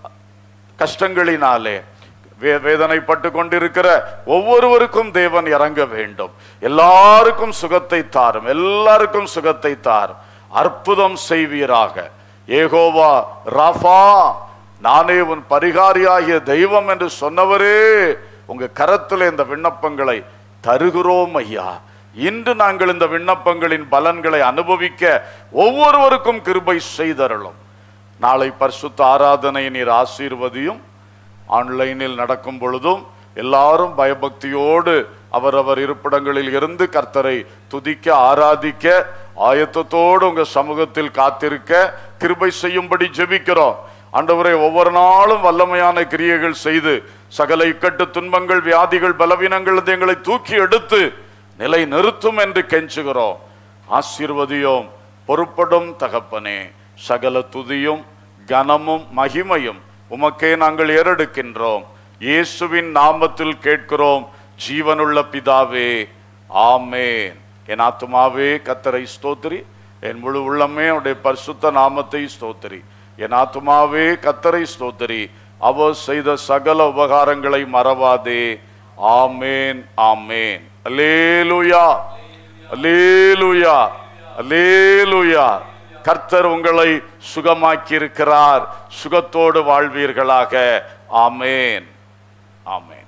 கஷ்டங்களினாலே வேதனைப்பட்டு கொண்டிருக்கிற ஒவ்வொருவருக்கும் தேவன் இறங்க வேண்டும். எல்லாருக்கும் சுகத்தை தாரும், எல்லாருக்கும் சுகத்தை தாரும். அற்புதம் செய்வீராக. யெகோவா ராஃபா, நானே உன் பரிகாரியாகிய தெய்வம் என்று சொன்னவரே, உங்க கரத்தில் இந்த விண்ணப்பங்களை தருகிறோம் ஐயா. இன்று நாங்கள் இந்த விண்ணப்பங்களின் பலன்களை அனுபவிக்க ஒவ்வொருவருக்கும் கிருபை செய்தருளும். நாளை பரிசுத்த ஆராதனை நீர் ஆசீர்வதியும். ஆன்லைனில் நடக்கும் பொழுதும் எல்லாரும் பயபக்தியோடு அவரவர் இருப்பிடங்களில் இருந்து கர்த்தரை துதிக்க, ஆராதிக்க ஆயத்தத்தோடு உங்க சமூகத்தில் காத்திருக்க கிருபை செய்யும்படி ஜெபிக்கிறோம். ஆண்டவரே, ஒவ்வொரு நாளும் வல்லமையான கிரியைகள் செய்து சகல இக்கட்டு துன்பங்கள் வியாதிகள் பலவீனங்கள் எங்களை தூக்கி எடுத்து நிலை நிறுத்தும் என்று கெஞ்சுகிறோம். ஆசீர்வதியோம். பொறுப்படும் தகப்பனே, சகல துதியும் கனமும் மகிமையும் உமக்கே நாங்கள் ஏறெடுக்கின்றோம். இயேசுவின் நாமத்தில் கேட்கிறோம் ஜீவனுள்ள பிதாவே, ஆமேன். என் ஆத்துமாவே கர்த்தரை ஸ்தோத்திரி, என் முழு உள்ளமே அவருடைய பரிசுத்த நாமத்தை ஸ்தோத்திரி. என் ஆத்துமாவே கர்த்தரை ஸ்தோத்திரி, அவர் செய்த சகல உபகாரங்களை மறவாதே. ஆமேன், ஆமேன். அல்லேலூயா, அல்லேலூயா, அல்லேலூயா. கர்த்தர் உங்களை சுகமாக்கி இருக்கிறார். சுகத்தோடு வாழ்வீர்களாக. ஆமேன், ஆமேன்.